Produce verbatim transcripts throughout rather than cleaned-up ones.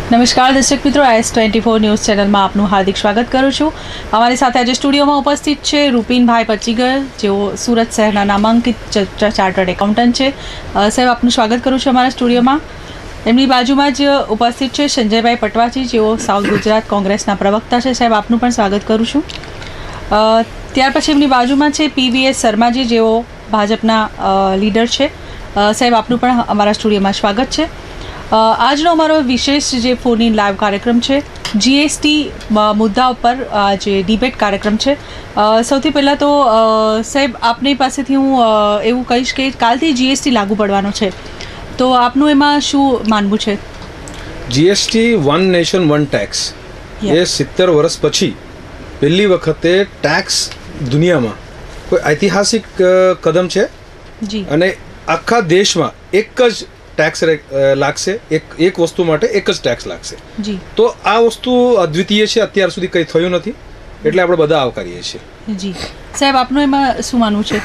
નમસ્કાર દર્શક મિત્રો, એસ ટ્વેન્ટી ફોર ન્યૂઝ ચેનલમાં આપનું હાર્દિક સ્વાગત કરું છું. અમારી સાથે આજે સ્ટુડિયોમાં ઉપસ્થિત છે રૂપિનભાઈ પચીગર, જેઓ સુરત શહેરના નામાંકિત ચાર્ટર્ડ એકાઉન્ટન્ટ છે. સાહેબ, આપનું સ્વાગત કરું છું અમારા સ્ટુડિયોમાં. એમની બાજુમાં જ ઉપસ્થિત છે સંજયભાઈ પટવાચી, જેઓ સાઉથ ગુજરાત કોંગ્રેસના પ્રવક્તા છે. સાહેબ, આપનું પણ સ્વાગત કરું છું. ત્યાર પછી એમની બાજુમાં છે પીવીએસ શર્માજી, જેઓ ભાજપના લીડર છે. સાહેબ, આપનું પણ અમારા સ્ટુડિયોમાં સ્વાગત છે. આજનો અમારો વિશેષ જે ફોન ઇન લાઈવ કાર્યક્રમ છે જીએસટી મુદ્દા ઉપર જે ડિબેટ કાર્યક્રમ છે. સૌથી પહેલાં તો સાહેબ, આપની પાસેથી હું એવું કહીશ કે કાલથી જીએસટી લાગુ પડવાનો છે, તો આપનું એમાં શું માનવું છે? GST one nation one tax એ સિત્તેર વર્ષ પછી પહેલી વખતે ટેક્સ દુનિયામાં કોઈ ઐતિહાસિક કદમ છે. જી. અને આખા દેશમાં એક જ ટેક્સ લાગશે, એક એક વસ્તુ માટે એક જ ટેક્સ લાગશે. જી. તો આ વસ્તુ અદ્વિતીય છે, અત્યાર સુધી કંઈ થયું નથી, એટલે આપણે બધા આવકારીએ છીએ. જી. સાહેબ, આપનું એમાં શું માનવું છે?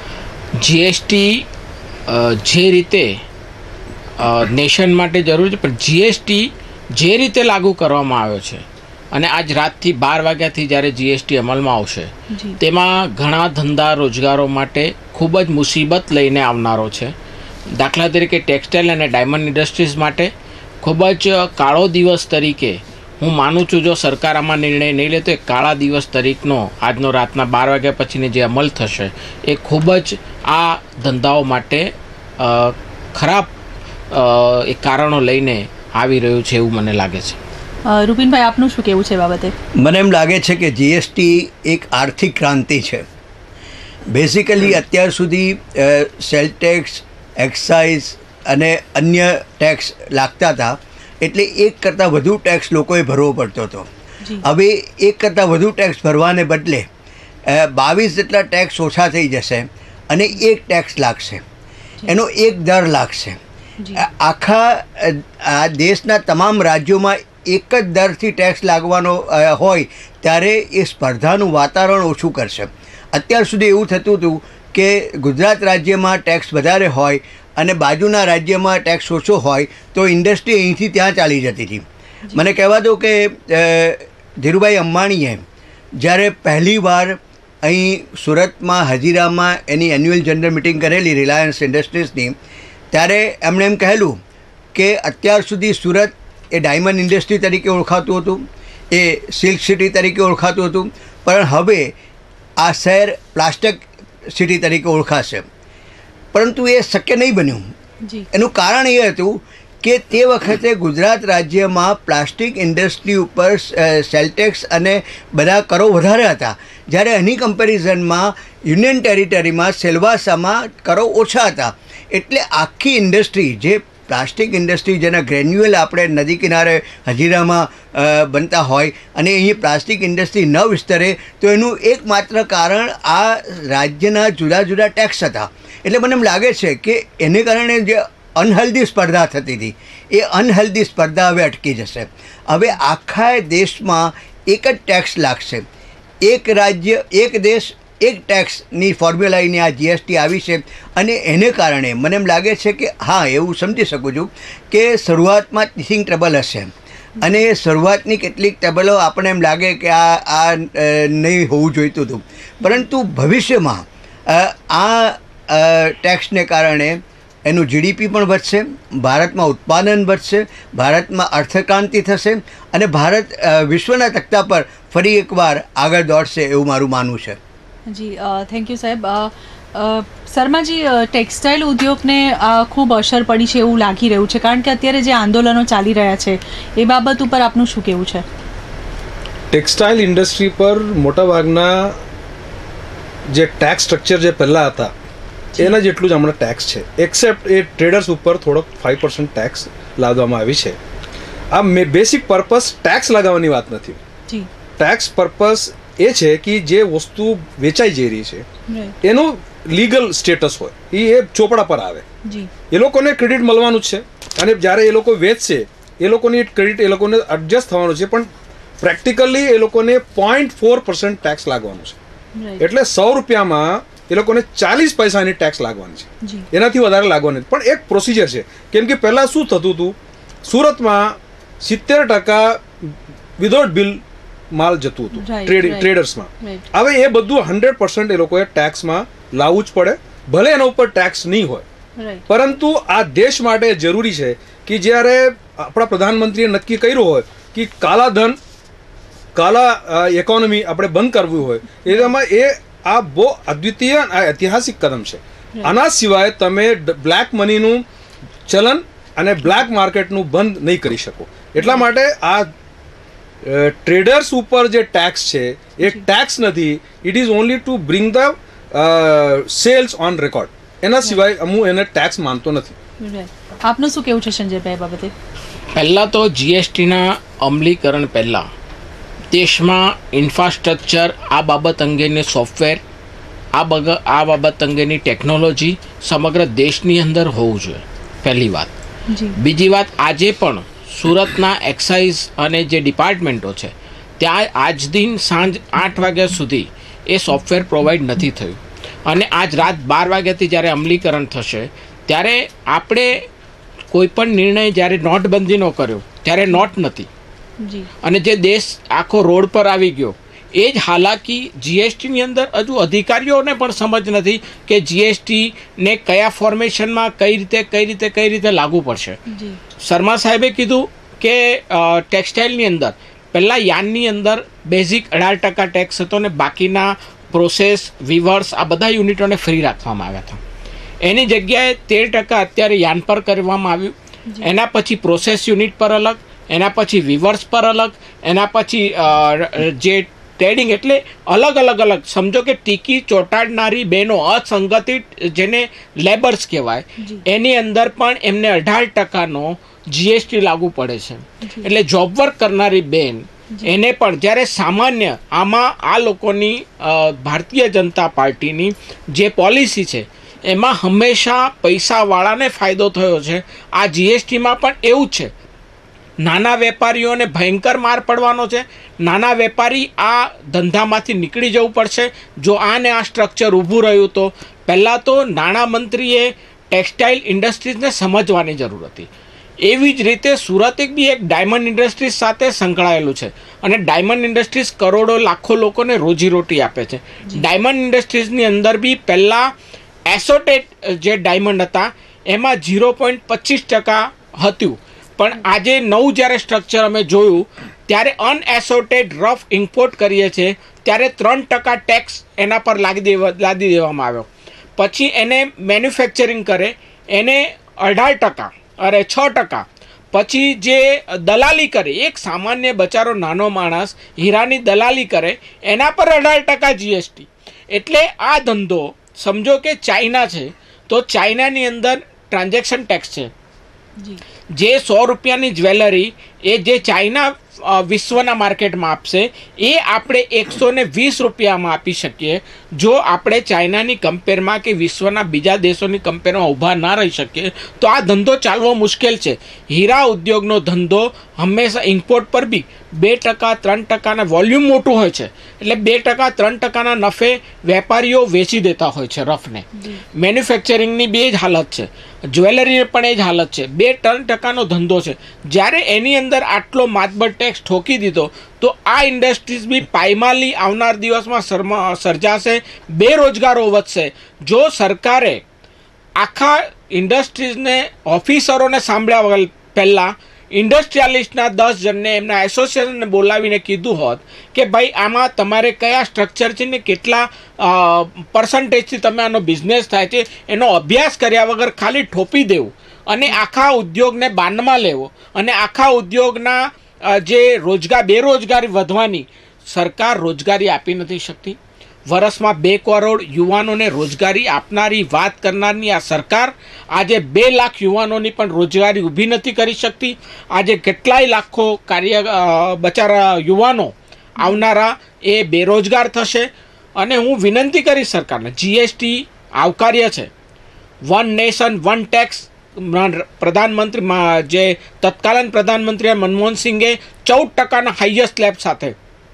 જીએસટી જે રીતે નેશન માટે જરૂર છે, પણ જીએસટી જે રીતે લાગુ કરવામાં આવ્યો છે અને આજ રાતથી બાર વાગ્યાથી જ્યારે જીએસટી અમલમાં આવશે, તેમાં ઘણા ધંધા રોજગારો માટે ખૂબ જ મુસીબત લઈને આવનારો છે. દાખલા તરીકે ટેક્સટાઇલ અને ડાયમંડ ઇન્ડસ્ટ્રીઝ માટે ખૂબ જ કાળો દિવસ તરીકે હું માનું છું. જો સરકાર આમાં નિર્ણય નહીં લે તો એક કાળા દિવસ તરીકેનો આજનો રાતના બાર વાગ્યા પછીની જે અમલ થશે એ ખૂબ જ આ ધંધાઓ માટે ખરાબ એ કારણો લઈને આવી રહ્યું છે એવું મને લાગે છે. રૂપિનભાઈ, આપનું શું કહેવું છે બાબતે? મને એમ લાગે છે કે જીએસટી એક આર્થિક ક્રાંતિ છે. બેઝિકલી અત્યાર સુધી સેલ ટેક્સ, એક્સાઇઝ અને અન્ય ટેક્સ લાગતા હતા, એટલે એક કરતાં વધુ ટેક્સ લોકોએ ભરવો પડતો હતો. હવે એક કરતાં વધુ ટેક્સ ભરવાને બદલે બાવીસ જેટલા ટેક્સ ઓછા થઈ જશે અને એક ટેક્સ લાગશે, એનો એક દર લાગશે. આખા આ દેશના તમામ રાજ્યોમાં એક જ દરથી ટેક્સ લાગવાનો હોય ત્યારે એ સ્પર્ધાનું વાતાવરણ ઓછું કરશે. અત્યાર સુધી એવું થતું હતું કે ગુજરાત રાજ્યમાં ટેક્સ વધારે હોય અને બાજુના રાજ્યમાં ટેક્સ ઓછો હોય તો ઇન્ડસ્ટ્રી અહીંથી ત્યાં ચાલી જતી હતી. મને કહેવા દો કે ધીરુભાઈ અંબાણીએ જ્યારે પહેલી વાર અહીં સુરતમાં હજીરામાં એની એન્યુઅલ જનરલ મિટિંગ કરેલી રિલાયન્સ ઇન્ડસ્ટ્રીઝની, ત્યારે એમણે એમ કહેલું કે અત્યાર સુધી સુરત એ ડાયમંડ ઇન્ડસ્ટ્રી તરીકે ઓળખાતું હતું, એ સિલ્ક સિટી તરીકે ઓળખાતું હતું, પણ હવે આ શહેર પ્લાસ્ટિક સિટી તરીકે ઓળખાશે. પરંતુ એ શક્ય નહીં બન્યું. એનું કારણ એ હતું કે તે વખતે ગુજરાત રાજ્યમાં પ્લાસ્ટિક ઇન્ડસ્ટ્રી ઉપર સેલ ટેક્સ અને બધા કરો વધારે હતા, જ્યારે એની કમ્પેરિઝનમાં યુનિયન ટેરિટરીમાં સેલવાસામાં કરો ઓછા હતા. એટલે આખી ઇન્ડસ્ટ્રી જે પ્લાસ્ટિક ઇન્ડસ્ટ્રી જેના ગ્રેન્યુઅલ આપણે નદી કિનારે હજીરામાં બનતા હોય અને અહીં પ્લાસ્ટિક ઇન્ડસ્ટ્રી ન વિસ્તરે, તો એનું એકમાત્ર કારણ આ રાજ્યના જુદા જુદા ટેક્સ હતા. એટલે મને એમ લાગે છે કે એને કારણે જે અનહેલ્ધી સ્પર્ધા થતી હતી એ અનહેલ્ધી સ્પર્ધા હવે અટકી જશે. હવે આખા દેશમાં એક જ ટેક્સ લાગશે, એક રાજ્ય એક દેશ એક ટેક્સની ફોર્મ્યુલાની આ જીએસટી આવી છે. અને એને કારણે મને એમ લાગે છે કે હા, એવું સમજી શકું છું કે શરૂઆતમાં ટીથિંગ ટ્રબલ હશે અને શરૂઆતની કેટલીક ટ્રબલો આપણને એમ લાગે કે આ આ નહીં હોવું જોઈતું હતું, પરંતુ ભવિષ્યમાં આ ટેક્સને કારણે એનું જીડીપી પણ વધશે, ભારતમાં ઉત્પાદન વધશે, ભારતમાં અર્થક્રાંતિ થશે અને ભારત વિશ્વના તખ્તા પર ફરી એકવાર આગળ દોડશે એવું મારું માનવું છે. જી, થેન્ક યુ સાહેબ. શર્માજી, ટેક્સટાઇલ ઉદ્યોગને ખૂબ અસર પડી છે એવું લાગી રહ્યું છે, કારણ કે અત્યારે જે આંદોલનો ચાલી રહ્યા છે એ બાબત ઉપર આપનું શું કહેવું છે? ટેક્સટાઇલ ઇન્ડસ્ટ્રી પર મોટાભાગના જે ટેક્સ સ્ટ્રક્ચર જે પહેલાં હતા એના જેટલું જ હમણાં ટેક્સ છે, એક્સેપ્ટ એ ટ્રેડર્સ ઉપર થોડોક ફાઈવ પર્સન્ટ ટેક્સ લાદવામાં આવી છે. આ બેસિક પર્પઝ ટેક્સ લગાવવાની વાત નથી. ટેક્સ પર્પઝ એ છે કે જે વસ્તુ વેચાઈ જઈ રહી છે એનું લીગલ સ્ટેટસ હોય, એ ચોપડા પર આવે. એ લોકોને ક્રેડિટ મળવાનું જ છે અને જ્યારે એ લોકો વેચશે એ લોકોની ક્રેડિટ એ લોકોને એડજસ્ટ થવાનું છે, પણ પ્રેક્ટિકલી એ લોકોને પોઈન્ટ ફોર પર્સન્ટ ટેક્સ લાગવાનું છે. એટલે સો રૂપિયામાં એ લોકોને ચાલીસ પૈસાની ટેક્સ લાગવાની છે, એનાથી વધારે લાગવાની. પણ એક પ્રોસિજર છે, કેમ કે પહેલાં શું થતું હતું, સુરતમાં સિત્તેર ટકા વિધાઉટ બિલ માલ જતું હતું Right, ટ્રેડ right. ટ્રેડર્સમાં. Right. હવે એ બધું હંડ્રેડ પર્સન્ટ એ લોકોએ ટેક્સમાં લાવવું જ પડે, ભલે એના ઉપર ટેક્સ નહીં હોય. રાઈટ. પરંતુ આ દેશ માટે જરૂરી છે કે જ્યારે આપણા પ્રધાનમંત્રીએ નક્કી કર્યું હોય કે કાલા ધન કાલા ઇકોનોમી આપણે બંધ કરવું હોય, એમાં એ આ બહુ અદ્વિતીય આ ઐતિહાસિક કદમ છે. આના સિવાય તમે બ્લેક મનીનું ચલન અને બ્લેક માર્કેટનું બંધ નહીં કરી શકો. એટલા માટે આ ટ્રેડર્સ ઉપર જે ટેક્સ છે એ ટેક્સ નથી, it is only to bring the sales on record. એના સિવાય હું એને ટેક્સ માનતો નથી. રાઈટ. આપનું શું કેવું છે સંજયભાઈ આ બાબતે? પહેલાં તો જીએસટીના અમલીકરણ પહેલાં દેશમાં ઇન્ફ્રાસ્ટ્રક્ચર, આ બાબત અંગેની સોફ્ટવેર, આ બગ આ બાબત અંગેની ટેકનોલોજી સમગ્ર દેશની અંદર હોવું જોઈએ, પહેલી વાત. જી. બીજી વાત, આજે પણ સુરતના એક્સાઇઝ અને જે ડિપાર્ટમેન્ટો છે ત્યાં આજ દિન સાંજ આઠ વાગ્યા સુધી એ સોફ્ટવેર પ્રોવાઈડ નથી થયું. અને આજ રાત બાર વાગ્યાથી જ્યારે અમલીકરણ થશે ત્યારે આપણે કોઈ પણ નિર્ણય જ્યારે નોટબંધીનો કર્યો ત્યારે નોટ નથી, જી. અને જે દેશ આખો રોડ પર આવી ગયો એ જ હાલાકી જીએસટીની અંદર હજુ અધિકારીઓને પણ સમજ નથી કે જીએસટીને કયા ફોર્મેશનમાં કઈ રીતે કઈ રીતે કઈ રીતે લાગુ પડશે. જી. શર્મા સાહેબે કીધું કે ટેક્સટાઇલની અંદર પહેલાં યાનની અંદર બેઝિક અઢાર ટકા ટેક્સ હતો ને બાકીના પ્રોસેસ, વિવર્સ આ બધા યુનિટોને ફ્રી રાખવામાં આવ્યા હતા. એની જગ્યાએ તેર ટકા અત્યારે યાન પર કરવામાં આવ્યું. એના પછી પ્રોસેસ યુનિટ પર અલગ, એના પછી વિવર્સ પર અલગ, એના પછી જે ટ્રેડિંગ, એટલે અલગ અલગ અલગ સમજો કે ટીકી ચોંટાડનારી બહેનો અસંગઠિત જેને લેબર્સ કહેવાય, એની અંદર પણ એમને અઢાર ટકાનો જીએસટી લાગુ પડે છે. એટલે જોબ વર્ક કરનારી બેન એને પણ, જ્યારે સામાન્ય આમાં આ લોકોની ભારતીય જનતા પાર્ટીની જે પોલિસી છે એમાં હંમેશા પૈસાવાળાને ફાયદો થયો છે. આ જીએસટીમાં પણ એવું જ છે. નાના વેપારીઓને ભયંકર માર પડવાનો છે. નાના વેપારી આ ધંધામાંથી નીકળી જવું પડશે જો આને આ સ્ટ્રક્ચર ઊભું રહ્યું તો. પહેલાં તો નાણામંત્રીએ ટેક્સટાઇલ ઇન્ડસ્ટ્રીઝને સમજવાની જરૂર હતી. એવી જ રીતે સુરત એક બી એક ડાયમંડ ઇન્ડસ્ટ્રીઝ સાથે સંકળાયેલું છે અને ડાયમંડ ઇન્ડસ્ટ્રીઝ કરોડો લાખો લોકોને રોજીરોટી આપે છે. ડાયમંડ ઇન્ડસ્ટ્રીઝની અંદર બી પહેલાં એસોટેડ જે ડાયમંડ હતા એમાં ઝીરો પોઈન્ટ પચીસ ટકા હતું, પણ આજે નવું જ્યારે સ્ટ્રક્ચર અમે જોયું ત્યારે અનએસોટેડ રફ ઇમ્પોર્ટ કરીએ છીએ ત્યારે ત્રણ ટકા ટેક્સ એના પર લાદી દેવા લાદી દેવામાં આવ્યો. પછી એને મેન્યુફેક્ચરિંગ કરે એને અઢાર ટકા અરે છ ટકા. પછી જે દલાલી કરે, એક સામાન્ય બચારો નાનો માણસ હીરાની દલાલી કરે એના પર અઢાર ટકા જીએસટી. એટલે આ ધંધો સમજો કે ચાઇના છે તો ચાઇનાની અંદર ટ્રાન્ઝેક્શન ટેક્સ છે. જે સો રૂપિયાની જ્વેલરી એ જે ચાઇના વિશ્વના માર્કેટમાં આપશે એ આપણે એકસો ને વીસ રૂપિયામાં આપી શકીએ જો આપણે ચાઇનાની કમ્પેરમાં કે વિશ્વના બીજા દેશોની કમ્પેરમાં ઊભા ના રહી શકીએ તો આ ધંધો ચાલવો મુશ્કેલ છે. હીરા ઉદ્યોગનો ધંધો હંમેશા ઇમ્પોર્ટ પર બી બે ટકા ત્રણ ટકાના વોલ્યુમ મોટું હોય છે, એટલે બે ટકા ત્રણ ટકાના નફે વેપારીઓ વેચી દેતા હોય છે રફને. મેન્યુફેક્ચરિંગની બે જ હાલત છે, જ્વેલરીની પણ એ જ હાલત છે. બે ત્રણ ટકાનો ધંધો છે. જ્યારે એની અંદર આટલો માતબર ટેક્સ ઠોકી દીધો તો આ ઇન્ડસ્ટ્રીઝ બી પાયમાલી આવનાર દિવસમાં સર્જાશે, બેરોજગારો વધશે. જો સરકારે આખા ઇન્ડસ્ટ્રીઝને ઓફિસરોને સાંભળ્યા વગર પહેલાં ઇન્ડસ્ટ્રીયાલિસ્ટના દસ જણને એમના એસોસિએશનને બોલાવીને કીધું હોત કે ભાઈ આમાં તમારે કયા સ્ટ્રક્ચર છે ને કેટલા પર્સન્ટેજથી તમે આનો બિઝનેસ થાય છે એનો અભ્યાસ કર્યા વગર ખાલી ઠોપી દેવું અને આખા ઉદ્યોગને બાનમાં લેવો અને આખા ઉદ્યોગના જે રોજગાર બેરોજગારી વધવાની, સરકાર રોજગારી આપી નથી શકતી. વર્ષમાં બે કરોડ યુવાનોને રોજગારી આપનારી વાત કરનારની આ સરકાર આજે બે લાખ યુવાનોની પણ રોજગારી ઊભી નથી કરી શકતી. આજે કેટલાય લાખો કાર્ય બચારા યુવાનો આવનારા એ બેરોજગાર થશે. અને હું વિનંતી કરીશ સરકારને, જીએસટી આવકાર્ય છે, વન નેશન વન ટેક્સ પ્રધાનમંત્રી જે તત્કાલીન પ્રધાનમંત્રી મનમોહન સિંઘે ચૌદ ટકાના હાઈએસ્ટ સ્લેબ સાથે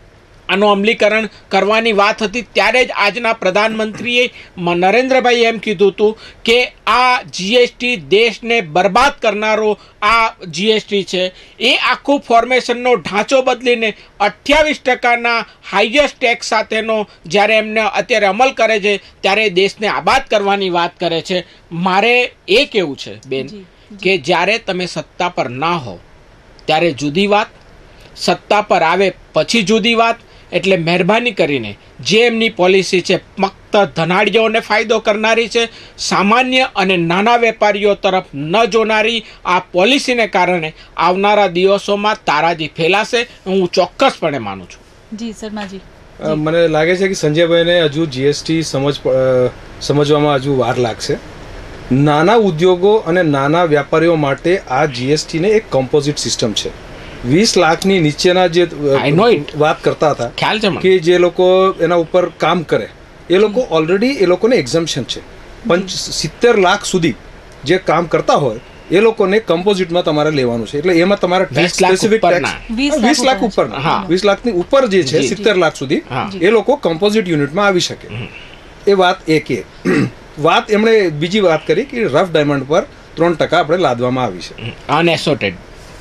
આનું અમલીકરણ કરવાની વાત હતી ત્યારે જ આજના પ્રધાનમંત્રીએ મ- નરેન્દ્રભાઈ એમ કીધું હતું કે આ જીએસટી દેશને બરબાદ કરનારો આ જીએસટી છે. એ આખું ફોર્મેશનનો ઢાંચો બદલીને અઠ્યાવીસ ટકાના હાઈએસ્ટ ટેક્સ સાથેનો જ્યારે એમને અત્યારે અમલ કરે છે ત્યારે દેશને આબાદ કરવાની વાત કરે છે. મારે એ કહેવું છે બેન જી, કે જ્યારે તમે સત્તા પર ના હો ત્યારે જુદી વાત, સત્તા પર આવે પછી જુદી વાત. એટલે મહેરબાની કરીને જે એમની પોલિસી છે ફક્ત ધનાઢ્યોને ફાયદો કરનારી છે, સામાન્ય અને નાના વેપારીઓ તરફ ન જોનારી આ પોલિસીને કારણે આવનારા દિવસોમાં તારાજી ફેલાશે હું ચોક્કસપણે માનું છું. જી શર્માજી. અ, મને લાગે છે કે સંજયભાઈને હજુ જીએસટી સમજ પ- અ, સમજવામાં હજુ વાર લાગશે. નાના ઉદ્યોગો અને નાના વ્યાપારીઓ માટે આ જીએસટીને એક કમ્પોઝિટ સિસ્ટમ છે. વીસ લાખની નીચેના જે અ, I know it. વાત કરતા હતા ખ્યાલ છે મને. કે જે લોકો એના ઉપર કામ કરે એ લોકો ઓલરેડી એ લોકોને એક્ઝમ્પશન છે. પંચ સિત્તેર લાખ સુધી જે કામ કરતા હોય એ લોકોને કમ્પોઝિટમાં તમારે લેવાનું છે. એટલે એમાં તમારે ટેક્સ વીસ લાખ સ્પેસિફિક ઉપરના. ટેક્સ વીસ લાખ વીસ લાખ ઉપરના. ઉપરના હા. વીસ લાખની ઉપર જે છે જી. સિત્તેર લાખ સુધી હા. એ લોકો કમ્પોઝિટ યુનિટમાં આવી શકે. એ વાત એક એ વાત એમણે બીજી વાત કરી કે રફ ડાયમંડ પર ત્રણ ટકા આપણે લાદવામાં આવી છે. અનએસોટેડ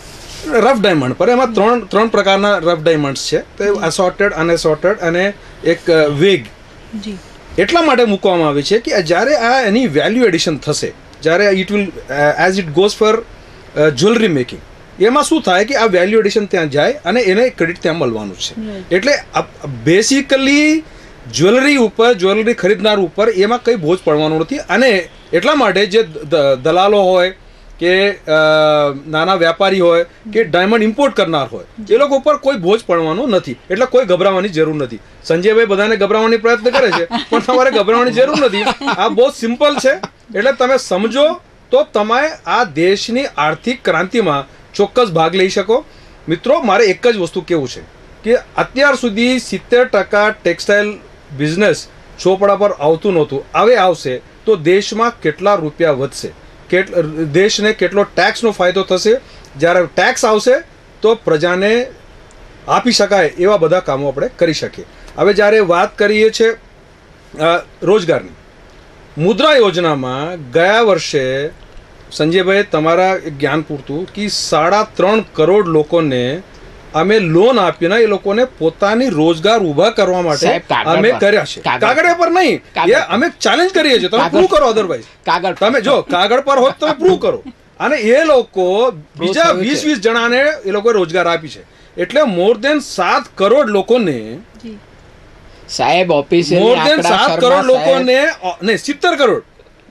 રફ ડાયમંડ પર એમાં ત્રણ ત્રણ પ્રકારના રફ ડાયમંડ્સ છે. તો અસોર્ટેડ અનએસોર્ટેડ અને એક અ, વેગ. જી એટલા માટે મૂકવામાં આવી છે કે જ્યારે આ એની વેલ્યુ એડિશન થશે, જ્યારે it will as it goes for jewellery making, એમાં શું થાય કે આ વેલ્યુ એડિશન ત્યાં જાય અને એને ક્રેડિટ ત્યાં મળવાનું છે. Right. એટલે બેસિકલી જ્વેલરી ઉપર જ્વેલરી ખરીદનાર ઉપર એમાં કંઈ બોજ પડવાનો નથી. અને એટલા માટે જે દ- દલાલો હોય કે અ, નાના વેપારી હોય કે ડાયમંડ ઇમ્પોર્ટ કરનાર હોય એ લોકો ઉપર કોઈ બોજ પડવાનો નથી. એટલે કોઈ ગભરાવાની જરૂર નથી. સંજયભાઈ બધાને ગભરાવાની પ્રયત્ન કરે છે પણ તમારે ગભરાવાની જરૂર નથી. આ બહુ સિમ્પલ છે. એટલે તમે સમજો તો તમે આ દેશની આર્થિક ક્રાંતિમાં ચોક્કસ ભાગ લઈ શકો. મિત્રો, મારે એક જ વસ્તુ કહેવું છે કે અત્યાર સુધી સિત્તેર ટકા ટેક્સટાઇલ બિઝનેસ ચોપડા પર આવતું નહોતું. હવે આવશે તો દેશમાં કેટલા રૂપિયા વધશે, કેટ દેશને કેટલો ટેક્સનો ફાયદો થશે. જ્યારે ટેક્સ આવશે તો પ્રજાને આપી શકાય એવા બધા કામો આપણે કરી શકીએ. હવે જ્યારે વાત કરીએ છીએ અ, રોજગારની, મુદ્રા યોજનામાં ગયા વર્ષે સંજયભાઈ તમારા જ્ઞાન પૂરતું કે સાડા ત્રણ કરોડ લોકોને અમે લોન આપીને એ લોકોને પોતાની રોજગાર ઊભા કરવા માટે સાહેબ, કાગળ અમે પર. કર્યા છે. કાગળ કાગળ પર નહીં, કાગળ એ અમે ચેલેન્જ કરીએ છીએ. તમે કાગળ. પ્રૂવ કરો. અધરવાઇઝ કાગળ પર. તમે જો કાગળ પર હોત તમે પ્રૂવ કરો. અને એ લોકો બીજા થયું છે. વીસ વીસ જણાને એ લોકોએ રોજગાર આપી છે. એટલે મોર દેન સાત કરોડ લોકોને જી સાહેબ ઓફિસિયલી મોર દેન આંકડા સાત શર્મા કરોડ સાહેબ, લોકોને નહીં સિત્તેર કરોડ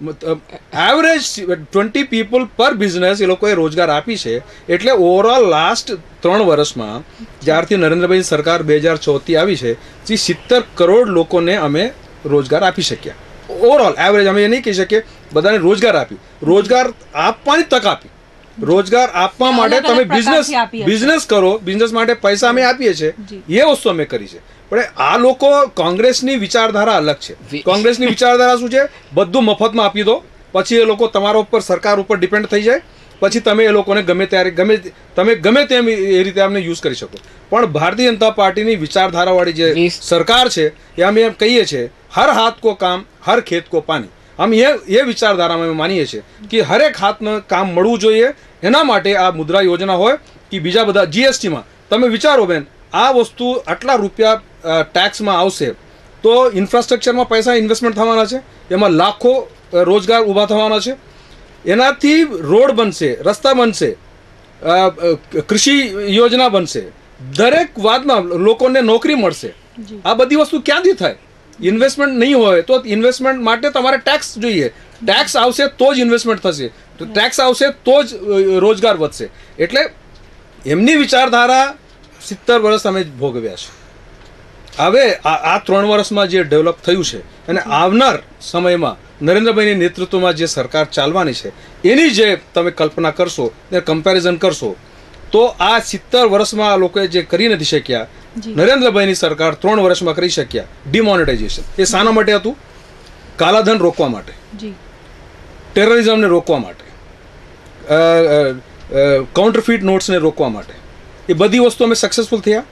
એવરેજ ટ્વેન્ટી પીપલ પર બિઝનેસ એ લોકોએ રોજગાર આપી છે. એટલે ઓવરઓલ લાસ્ટ ત્રણ વર્ષમાં જ્યારથી નરેન્દ્રભાઈ સરકાર બે હજાર ચૌદથી આવી છે જે સિત્તેર કરોડ લોકોને અમે રોજગાર આપી શક્યા. ઓવરઓલ એવરેજ અમે એ નહીં કહી શકીએ બધાને રોજગાર આપ્યું. રોજગાર આપવાની તક આપી. રોજગાર આપવા અલગ માટે અલગ તમે બિઝનેસ પ્રકારથી આપી હશે. બિઝનેસ કરો, બિઝનેસ માટે પૈસા અમે આપીએ છીએ. જી. એ વસ્તુ અમે કરી છે. પણ આ લોકો કોંગ્રેસની વિચારધારા અલગ છે. વિ- કોંગ્રેસની વિચારધારા શું છે? બધું મફતમાં આપી દો, પછી એ લોકો તમારા ઉપર સરકાર ઉપર ડિપેન્ડ થઈ જાય, પછી તમે એ લોકોને ગમે ત્યારે ગમે તમે ગમે તેમ એ રીતે અમને યુઝ કરી શકો. પણ ભારતીય જનતા પાર્ટીની વિચારધારાવાળી જે વીસ- સરકાર છે એ અમે એમ કહીએ છીએ હર હાથ કો કામ હર ખેત કો પાણી. અમે એ એ વિચારધારામાં અમે માનીએ છીએ કે હરેક હાથને કામ મળવું જોઈએ. એના માટે આ મુદ્રા યોજના હોય કે બીજા બધા જીએસટીમાં તમે વિચારો બેન, આ વસ્તુ આટલા રૂપિયા ટેક્સમાં આવશે તો ઇન્ફ્રાસ્ટ્રક્ચરમાં પૈસા ઇન્વેસ્ટમેન્ટ થવાના છે, એમાં લાખો અ, રોજગાર ઊભા થવાના છે. એનાથી રોડ બનશે, રસ્તા બનશે, અ, અ, કૃષિ યોજના બનશે, દરેક વાતમાં લોકોને નોકરી મળશે. જી આ બધી વસ્તુ ક્યાંથી થાય? ઇન્વેસ્ટમેન્ટ નહીં હોય તો ઇન્વેસ્ટમેન્ટ માટે તમારે ટેક્સ જોઈએ. ટેક્સ આવશે તો જ ઇન્વેસ્ટમેન્ટ થશે, તો ટેક્સ આવશે તો જ અ, રોજગાર વધશે. એટલે એમની વિચારધારા સિત્તેર વર્ષ અમે ભોગવ્યા છે. હવે આ આ ત્રણ વર્ષમાં જે ડેવલપ થયું છે અને આવનાર સમયમાં નરેન્દ્રભાઈની નેતૃત્વમાં જે સરકાર ચાલવાની છે એની જે તમે કલ્પના કરશો ને કમ્પેરિઝન કરશો તો આ સિત્તેર વર્ષમાં આ લોકોએ જે કરી નથી શક્યા જી નરેન્દ્રભાઈની સરકાર ત્રણ વર્ષમાં કરી શક્યા. ડિમોનેટાઇઝેશન એ શાના માટે હતું? કાલાધન રોકવા માટે, જી ટેરરિઝમને રોકવા માટે, કાઉન્ટરફીટ નોટ્સને રોકવા માટે. એ બધી વસ્તુ અમે સક્સેસફુલ થયા.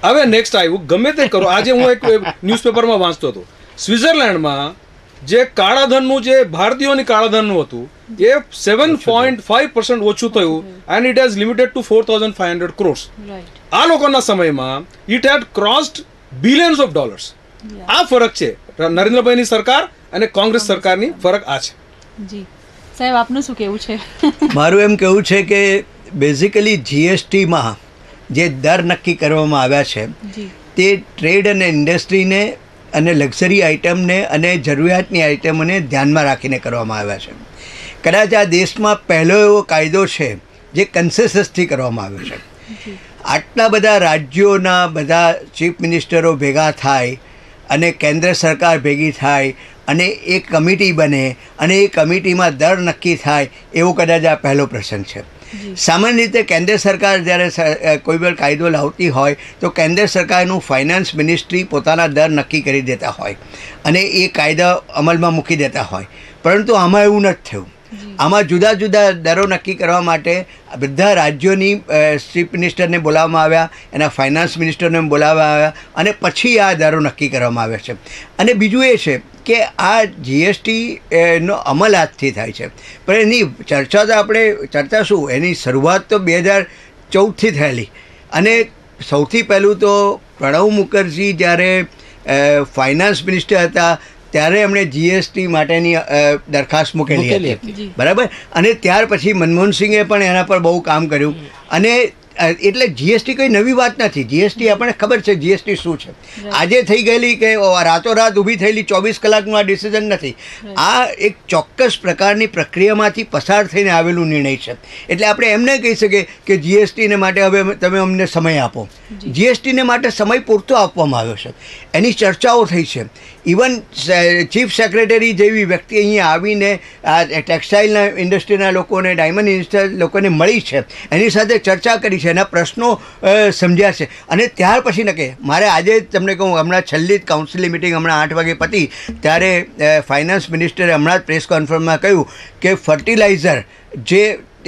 હવે નેક્સ્ટ આવ્યું ગમે તે કરો. આજે હું એક ન્યૂઝપેપરમાં વાંચતો હતો, સ્વિટ્ઝરલેન્ડમાં જે કાળાધનનું જે ભારતીયોની કાળાધનનું હતું એ સેવન પોઈન્ટ ફાઈવ પર્સન્ટ ઓછું થયું and it has limited to four thousand five hundred crores. આ લોકોના સમયમાં it had crossed billions of dollars. આ ફરક છે નરેન્દ્રભાઈની સરકાર અને કોંગ્રેસ સરકારની ફરક આ છે. જી સાહેબ, આપનું શું કહેવું છે? મારું એમ કહેવું છે કે બેઝિકલી જીએસટીમાં જે દર નક્કી કરવામાં આવ્યા છે તે ટ્રેડ અને ઇન્ડસ્ટ્રીને અને લક્ઝરી આઇટમને અને જરૂરિયાતની આઇટમોને ધ્યાનમાં રાખીને કરવામાં આવ્યા છે. કદાચ આ દેશમાં પહેલો એવો કાયદો છે જે કન્સેસસથી કરવામાં આવ્યો છે. આટલા બધા રાજ્યોના બધા ચીફ મિનિસ્ટરો ભેગા થાય અને કેન્દ્ર સરકાર ભેગી થાય અને એક કમિટી બને અને એ કમિટીમાં દર નક્કી થાય એવો કદાચ આ પહેલો પ્રસંગ છે. સામાન્ય રીતે કેન્દ્ર સરકાર જ્યારે કોઈ પણ કાયદો લાવતી હોય તો કેન્દ્ર સરકારનું ફાઇનાન્સ મિનિસ્ટ્રી પોતાના દર નક્કી કરી દેતા હોય અને એ કાયદા અમલમાં મૂકી દેતા હોય, પરંતુ આમાં એવું નથી થયું. આમાં જુદા જુદા દરો નક્કી કરવા માટે બધા રાજ્યોની ચીફ મિનિસ્ટરને બોલાવવામાં આવ્યા, એના ફાઇનાન્સ મિનિસ્ટરને બોલાવવામાં આવ્યા અને પછી આ દરો નક્કી કરવામાં આવ્યા છે. અને બીજું એ છે કે આ જીએસટી નો અમલ આજથી થાય છે, પણ એની ચર્ચા તો આપણે ચર્ચા શું એની શરૂઆત તો બે હજાર ચૌદથી થયેલી. અને સૌથી પહેલું તો પ્રણવ મુખર્જી જ્યારે ફાઇનાન્સ મિનિસ્ટર હતા ત્યારે એમણે જીએસટી માટેની દરખાસ્ત મૂકેલી હતી, બરાબર. અને ત્યાર પછી મનમોહનસિંહે પણ એના પર બહુ કામ કર્યું. અને એટલે જીએસટી કોઈ નવી વાત નથી. જીએસટી આપણને ખબર છે જીએસટી શું છે. આજે થઈ ગયેલી કે રાતોરાત ઊભી થયેલી ચોવીસ કલાકનું આ ડિસિઝન નથી. આ એક ચોક્કસ પ્રકારની પ્રક્રિયામાંથી પસાર થઈને આવેલું નિર્ણય છે. એટલે આપણે એમ નહીં કહી શકીએ કે જીએસટીને માટે હવે તમે અમને સમય આપો. જીએસટીને માટે સમય પૂરતો આપવામાં આવ્યો છે, એની ચર્ચાઓ થઈ છે. ઇવન ચીફ સેક્રેટરી જેવી વ્યક્તિ અહીંયા આવીને આ ટેક્સટાઇલના ઇન્ડસ્ટ્રીના લોકોને, ડાયમંડ ઇન્ડસ્ટ્રી લોકોને મળી છે, એની સાથે ચર્ચા કરી છે, એના પ્રશ્નો સમજ્યા છે. અને ત્યાર પછી ન કે મારે આજે જ તમને કહું, હમણાં છેલ્લી જ કાઉન્સિલની મિટિંગ હમણાં આઠ વાગે પતી ત્યારે ફાઇનાન્સ મિનિસ્ટરે હમણાં જ પ્રેસ કોન્ફરન્સમાં કહ્યું કે ફર્ટિલાઇઝર જે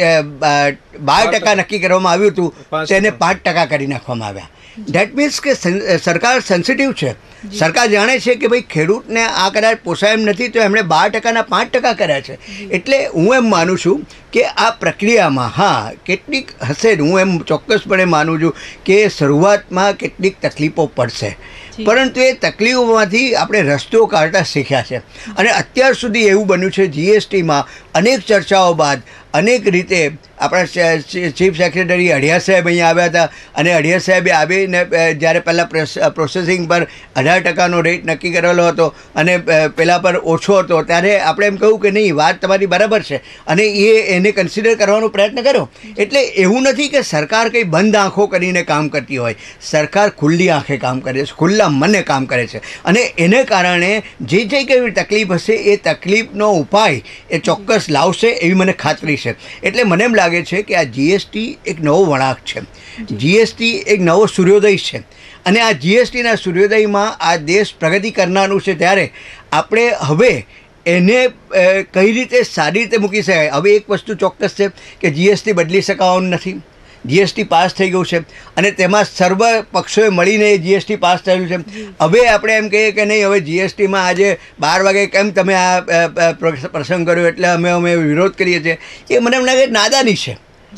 બાર ટકા નક્કી કરવામાં આવ્યું હતું તેને પાંચ ટકા કરી નાખવામાં આવ્યા. ડેટ મીન્સ કે સરકાર સેન્સિટિવ છે. સરકાર જાણે છે કે ભાઈ ખેડૂતને આ કદાચ પોસાય એમ નથી તો એમણે બાર ટકાના પાંચ ટકા કર્યા છે. એટલે હું એમ માનું છું કે આ પ્રક્રિયામાં હા કેટલીક હશે, હું એમ ચોક્કસપણે માનું છું કે શરૂઆતમાં કેટલીક તકલીફો પડશે, પરંતુ એ તકલીફોમાંથી આપણે રસ્તો કાઢતા શીખ્યા છે. અને અત્યાર સુધી એવું બન્યું છે જીએસટીમાં અનેક ચર્ચાઓ બાદ અનેક રીતે આપણા ચીફ સેક્રેટરી અઢિયા સાહેબ અહીંયા આવ્યા હતા અને અઢિયા સાહેબે આવીને જ્યારે પહેલાં પ્રોસેસિંગ પર અઢાર ટકાનો રેટ નક્કી કરેલો હતો અને પેલા પર ઓછો હતો ત્યારે આપણે એમ કહ્યું કે નહીં વાત તમારી બરાબર છે અને એ એને કન્સિડર કરવાનો પ્રયત્ન કર્યો. એટલે એવું નથી કે સરકાર કંઈ બંધ આંખો કરીને કામ કરતી હોય. સરકાર ખુલ્લી આંખે કામ કરે છે, ખુલ્લા મને કામ કરે છે અને એને કારણે જે જે કંઈ તકલીફ હશે એ તકલીફનો ઉપાય એ ચોક્કસ લાવશે એવી મને ખાતરી છે. એટલે મને એમ લાગે છે કે આ જીએસટી એક નવો વળાંક છે, જીએસટી એક નવો સૂર્યોદય છે અને આ જીએસટીના સૂર્યોદયમાં આ દેશ પ્રગતિ કરનારું છે. ત્યારે આપણે હવે એને કઈ રીતે સારી રીતે મૂકી શકાય. હવે એક વસ્તુ ચોક્કસ છે કે જીએસટી બદલી શકાવાનું નથી. જીએસટી પાસ થઈ ગયું છે અને તેમાં સર્વ પક્ષોએ મળીને જીએસટી પાસ થયેલું છે. હવે આપણે એમ કહીએ કે નહીં હવે જીએસટીમાં આજે બાર વાગે કેમ તમે આ પ્રસંગ કર્યો એટલે અમે અમે વિરોધ કરીએ છીએ, એ મને એમ લાગે નાદાની છે.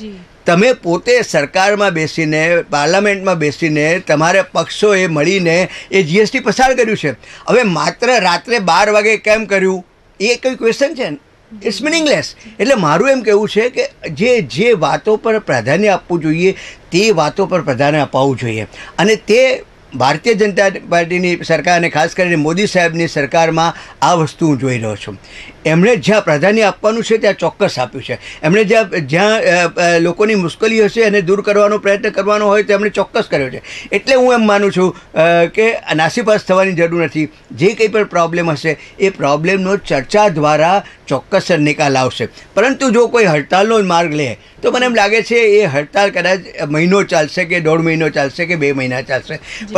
તમે પોતે સરકારમાં બેસીને પાર્લામેન્ટમાં બેસીને તમારે પક્ષોએ મળીને એ જીએસટી પસાર કર્યું છે. હવે માત્ર રાત્રે બાર વાગે કેમ કર્યું એ કોઈ ક્વેશ્ચન છે ને, ઇટ્સ મિનિંગલેસ. એટલે મારું એમ કહેવું છે કે જે જે વાતો પર પ્રાધાન્ય આપવું જોઈએ તે વાતો પર પ્રાધાન્ય અપાવવું જોઈએ. અને તે ભારતીય જનતા પાર્ટીની સરકાર અને ખાસ કરીને મોદી સાહેબની સરકારમાં આ વસ્તુ હું જોઈ રહ્યો છું. એમણે જ્યાં પ્રાધાન્ય આપવાનું છે ત્યાં ચોક્કસ આપ્યું છે. એમણે જ્યાં જ્યાં લોકોની મુશ્કેલીઓ છે એને દૂર કરવાનો પ્રયત્ન કરવાનો હોય તો એમણે ચોક્કસ કર્યો છે. એટલે હું એમ માનું છું કે નાસીપાસ થવાની જરૂર નથી. જે કંઈ પણ પ્રોબ્લેમ હશે એ પ્રોબ્લેમનો ચર્ચા દ્વારા ચોક્કસ નિકાલ આવશે. પરંતુ જો કોઈ હડતાલનો માર્ગ લે તો મને એમ લાગે છે એ હડતાલ કદાચ મહિનો ચાલશે કે દોઢ મહિનો ચાલશે કે બે મહિના ચાલશે, પણ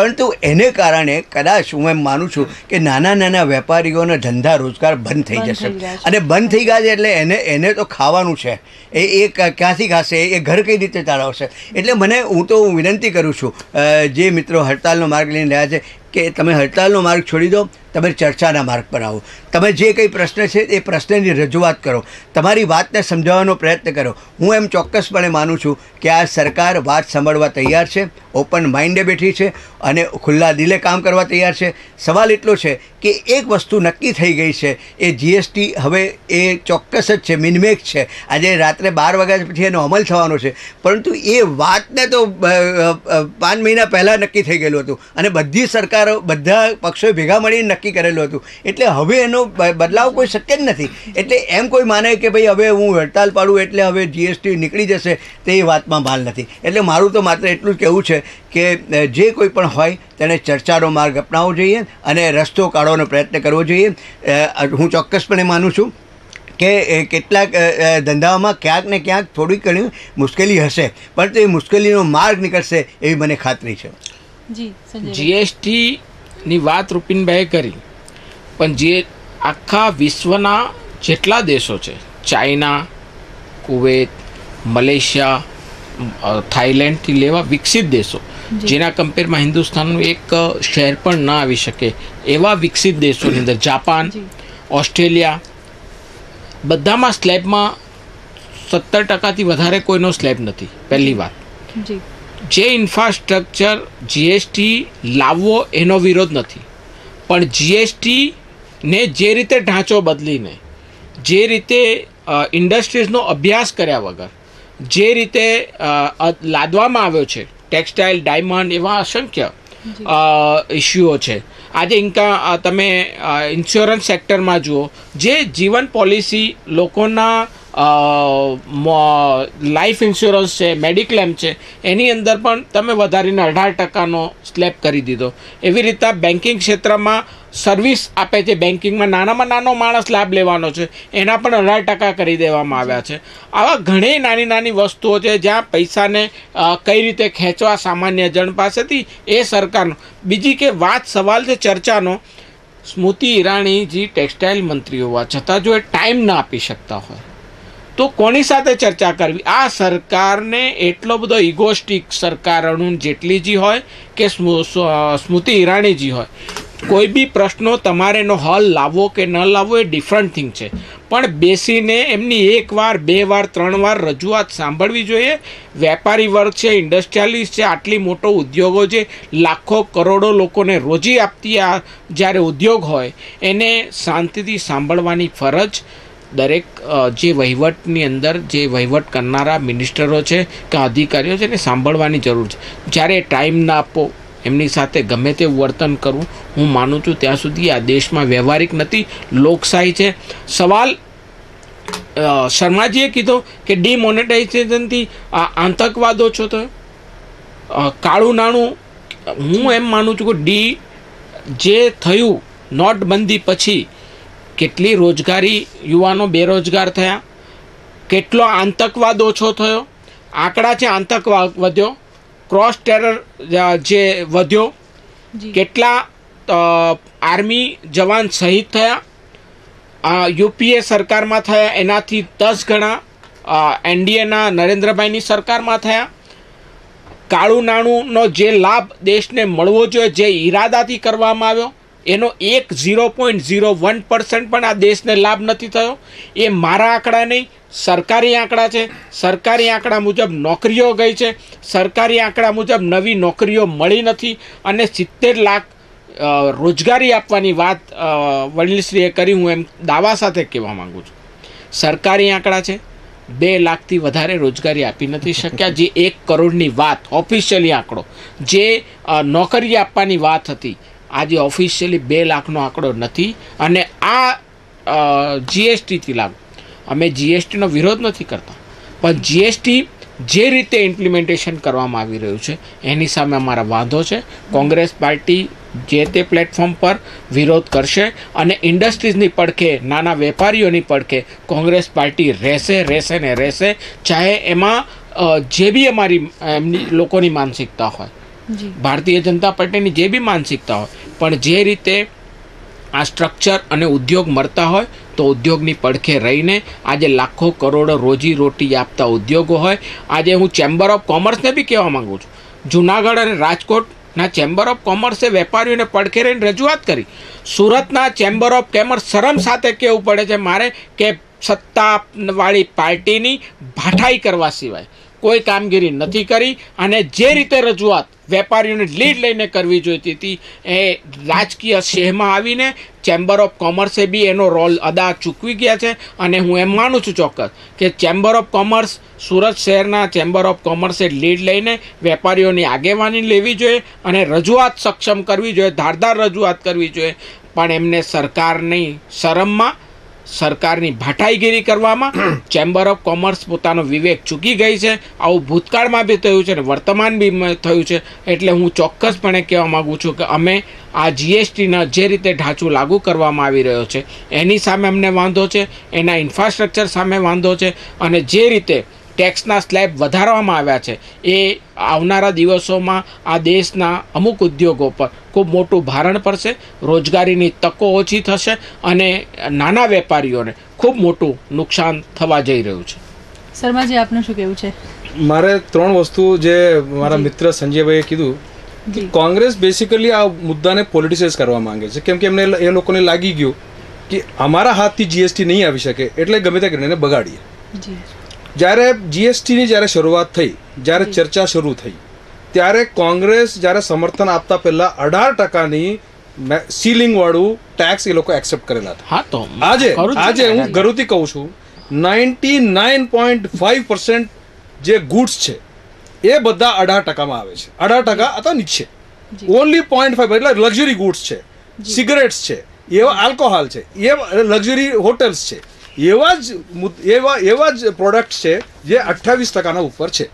પરંતુ એને કારણે કદાચ હું એમ માનું છું કે નાના નાના વેપારીઓના ધંધા રોજગાર બંધ થઈ જશે. અને બંધ થઈ ગયા છે એટલે એને એને તો ખાવાનું છે, એ એ ક્યાંથી ખાશે, એ ઘર કઈ રીતે ચલાવશે? એટલે મને હું તો વિનંતી કરું છું જે મિત્રો હડતાલનો માર્ગ લઈને રહ્યા છે કે તમે હડતાલનો માર્ગ છોડી દો, તમે ચર્ચાના માર્ગ પર આવો. તમે જે કંઈ પ્રશ્ન છે એ પ્રશ્નની રજૂઆત કરો, તમારી વાતને સમજાવવાનો પ્રયત્ન કરો. હું એમ ચોક્કસપણે માનું છું કે આ સરકાર વાત સાંભળવા તૈયાર છે, ઓપન માઇન્ડે બેઠી છે અને ખુલ્લા દિલે કામ કરવા તૈયાર છે. સવાલ એટલો છે કે એક વસ્તુ નક્કી થઈ ગઈ છે, એ જીએસટી હવે એ ચોક્કસ જ છે, મિનમેક છે. આજે રાત્રે બાર વાગ્યા પછી એનો અમલ થવાનો છે, પરંતુ એ વાતને તો પાંચ મહિના પહેલાં નક્કી થઈ ગયેલું હતું અને બધી સરકારો બધા પક્ષોએ ભેગા મળીને નક્કી કરેલું હતું. એટલે હવે એનો બદલાવ કોઈ શક્ય જ નથી. એટલે એમ કોઈ માને કે ભાઈ હવે હું હડતાલ પાડું એટલે હવે જીએસટી નીકળી જશે, તે વાતમાં માલ નથી. એટલે મારું તો માત્ર એટલું જ કહેવું છે કે જે કોઈ પણ હોય તેને ચર્ચાનો માર્ગ અપનાવવો જોઈએ અને રસ્તો કાઢવાનો પ્રયત્ન કરવો જોઈએ. હું ચોક્કસપણે માનું છું કે કેટલાક ધંધાઓમાં ક્યાંક ને ક્યાંક થોડી ઘણી મુશ્કેલી હશે, પણ તે મુશ્કેલીનો માર્ગ નીકળશે એવી મને ખાતરી છે. જીએસટીની વાત રૂપિનભાઈએ કરી, પણ જે આખા વિશ્વના જેટલા દેશો છે, ચાઇના, કુવેત, મલેશિયા, થાઈલેન્ડથી લેવા વિકસિત દેશો, જેના કમ્પેરમાં હિન્દુસ્તાનનું એક શહેર પણ ના આવી શકે એવા વિકસિત દેશોની અંદર, જાપાન, ઓસ્ટ્રેલિયા, બધામાં સ્લેબમાં સત્તર ટકાથી વધારે કોઈનો સ્લેબ નથી. પહેલી વાત. જે ઇન્ફ્રાસ્ટ્રક્ચર જીએસટી લાવવો એનો વિરોધ નથી, પણ જીએસટીને જે રીતે ઢાંચો બદલીને, જે રીતે ઇન્ડસ્ટ્રીઝનો અભ્યાસ કર્યા વગર જે રીતે લાદવામાં આવ્યો છે, ટેક્સટાઇલ, ડાયમંડ, એવા અસંખ્ય ઇસ્યુઓ છે. આજે ઇન્કા તમે ઇન્સ્યોરન્સ સેક્ટરમાં જુઓ, જે જીવન પોલિસી લોકોના લાઈફ ઇન્સ્યોરન્સ છે, મેડિક્લેમ છે, એની અંદર પણ તમે વધારીને અઢાર ટકાનો સ્લેબ કરી દીધો. એવી રીતે બેન્કિંગ ક્ષેત્રમાં સર્વિસ આપે છે, બેન્કિંગમાં નાનામાં નાનો માણસ લાભ લેવાનો છે, એના પણ અઢાર ટકા કરી દેવામાં આવ્યા છે. આવા ઘણી નાની નાની વસ્તુઓ છે જ્યાં પૈસાને કઈ રીતે ખેંચવા સામાન્ય જણ પાસેથી એ સરકારનો. બીજી કે વાત સવાલ છે ચર્ચાનો, સ્મૃતિ ઈરાનીજી ટેક્સટાઇલ મંત્રી હોવા છતાં જો એ ટાઈમ ના આપી શકતા હોય તો કોની સાથે ચર્ચા કરવી? આ સરકારને એટલો બધો ઇગોસ્ટિક સરકાર અરુણ જેટલીજી હોય કે સ્મૃતિ ઈરાનીજી હોય, કોઈ બી પ્રશ્નો તમારે એનો હલ લાવવો કે ન લાવવો એ ડિફરન્ટ થિંગ છે, પણ બેસીને એમની એક વાર, બે વાર, ત્રણ વાર રજૂઆત સાંભળવી જોઈએ. વેપારી વર્ગ છે, ઇન્ડસ્ટ્રીયાલિસ્ટ છે, આટલી મોટો ઉદ્યોગો છે, લાખો કરોડો લોકોને રોજી આપતી આ જ્યારે ઉદ્યોગ હોય, એને શાંતિથી સાંભળવાની ફરજ દરેક જે વહીવટની અંદર જે વહીવટ કરનારા મિનિસ્ટરો છે કે અધિકારીઓ છે એને સાંભળવાની જરૂર છે. જ્યારે ટાઈમ ના આપો, એમની સાથે ગમે તેવું વર્તન કરવું, હું માનું છું ત્યાં સુધી આ દેશમાં વ્યવહારિક નથી, લોકશાહી છે. સવાલ શર્માજીએ કીધો કે ડિમોનેટાઇઝેશનથી આતંકવાદ ઓછો થયો, કાળું નાણું, હું એમ માનું છું કે ડી જે થયું નોટબંધી પછી કેટલી રોજગારી યુવાનો બેરોજગાર થયા, કેટલો આતંકવાદ ઓછો થયો, આંકડા છે આતંકવાદ વધ્યો, ક્રોસ ટેરર જે વધ્યો, કેટલા આર્મી જવાન શહીદ થયા, યુપીએ સરકારમાં થયા એનાથી દસ ગણા એનડીએના નરેન્દ્રભાઈની સરકારમાં થયા. કાળું નાણુંનો જે લાભ દેશને મળવો જોઈએ, જે ઈરાદાથી કરવામાં આવ્યો, એનો એક zero point zero one percent પણ આ દેશને લાભ નથી થયો. એ મારા આંકડા નહીં, સરકારી આંકડા છે. સરકારી આંકડા મુજબ નોકરીઓ ગઈ છે, સરકારી આંકડા મુજબ નવી નોકરીઓ મળી નથી, અને સિત્તેર લાખ રોજગારી આપવાની વાત વડીલશ્રીએ કરી. હું એમ દાવા સાથે કહેવા માગું છું, સરકારી આંકડા છે, બે લાખથી વધારે રોજગારી આપી નથી શક્યા. જે એક કરોડની વાત ઓફિશિયલી આંકડો, જે નોકરી આપવાની વાત હતી, આજે ઓફિશિયલી બે લાખનો આંકડો નથી. અને આ જીએસટીથી લાગુ, અમે જીએસટીનો વિરોધ નથી કરતા, પણ જીએસટી જે રીતે ઇમ્પ્લિમેન્ટેશન કરવામાં આવી રહ્યું છે એની સામે અમારા વાંધો છે. કોંગ્રેસ પાર્ટી જે તે પ્લેટફોર્મ પર વિરોધ કરશે, અને ઇન્ડસ્ટ્રીઝની પડખે, નાના વેપારીઓની પડખે કોંગ્રેસ પાર્ટી રહેશે રહેશે ને રહેશે, ચાહે એમાં જે બી અમારી એમની લોકોની માનસિકતા હોય. જી. ભારતીય જનતા પાર્ટીની જે બી માનસિકતા હોય, પણ જે રીતે આ સ્ટ્રક્ચર અને ઉદ્યોગ મળતા હોય તો ઉદ્યોગની પડખે રહીને આજે લાખો કરોડો રોજી રોટી આપતા ઉદ્યોગો હોય. આજે હું ચેમ્બર ઓફ કોમર્સને બી કહેવા માગું છું, જુનાગઢ અને રાજકોટના ચેમ્બર ઓફ કોમર્સે વેપારીઓને પડખે રહીને રજૂઆત કરી. સુરતના ચેમ્બર ઓફ કોમર્સ શરમ સાથે કહેવું પડે છે મારે કે સત્તાવાળી પાર્ટીની ભાઠાઈ કરવા સિવાય કોઈ કામગીરી નથી કરી, અને જે રીતે રજૂઆત વેપારીઓને લીડ લઈને કરવી જોઈતી હતી એ રાજકીય શેહમાં આવીને ચેમ્બર ઓફ કોમર્સે બી એનો રોલ અદા ચૂકવી ગયા છે. અને હું એમ માનું છું ચોક્કસ કે ચેમ્બર ઓફ કોમર્સ, સુરત શહેરના ચેમ્બર ઓફ કોમર્સે લીડ લઈને વેપારીઓની આગેવાની લેવી જોઈએ અને રજૂઆત સક્ષમ કરવી જોઈએ, ધારદાર રજૂઆત કરવી જોઈએ. પણ એમને સરકારની શરમમાં, સરકારની ભાટાઈગીરી કરવામાં ચેમ્બર ઓફ કોમર્સ પોતાનો વિવેક ચૂકી ગઈ છે. આવું ભૂતકાળમાં બી થયું છે અને વર્તમાન બી થયું છે. એટલે હું ચોક્કસપણે કહેવા માગું છું કે અમે આ જીએસટીના જે રીતે ઢાંચું લાગુ કરવામાં આવી રહ્યો છે એની સામે અમને વાંધો છે, એના ઇન્ફ્રાસ્ટ્રક્ચર સામે વાંધો છે, અને જે રીતે ટેક્સના સ્લેબ વધારવામાં આવ્યા છે એ આવનારા દિવસોમાં આ દેશના અમુક ઉદ્યોગો પર ખૂબ મોટું ભારણ પડશે, રોજગારીની તકો ઓછી થશે અને નાના વેપારીઓને ખૂબ મોટું નુકસાન થવા જઈ રહ્યું છે. શર્માજી, આપનું શું કહેવું છે? મારે ત્રણ વસ્તુ જે મારા મિત્ર સંજયભાઈએ કીધું કે કોંગ્રેસ બેસિકલી આ મુદ્દાને પોલિટિસાઇઝ કરવા માંગે છે, કેમ કે એમને એ લોકોને લાગી ગયું કે અમારા હાથથી જીએસટી નહીં આવી શકે એટલે ગમે તે કરીને બગાડીએ. જ્યારે જીએસટીની જ્યારે શરૂઆત થઈ, જ્યારે ચર્ચા શરૂ થઈ, ત્યારે કોંગ્રેસ જ્યારે સમર્થન આપતા પહેલા અઢાર ટકાની સીલિંગ વાળું ટેક્સ એ લોકો એક્સેપ્ટ કરેલા હતા. હા, તો આજે આજે હું ગરુથી કહું છું ninety nine point five percent જે ગુડ્સ છે એ બધા અઢાર ટકામાં આવે છે. અઢાર ટકા અથવા નીચે ઓનલી પોઈન્ટ ફાઈવ એટલે લક્ઝરી ગુડ્સ છે, સિગરેટ્સ છે, એવા આલ્કોહોલ છે, એ લક્ઝરી હોટેલ્સ છે, એવા જ એવા એવા જ પ્રોડક્ટ છે જે અઠ્ઠાવીસ ટકાના ઉપર છે.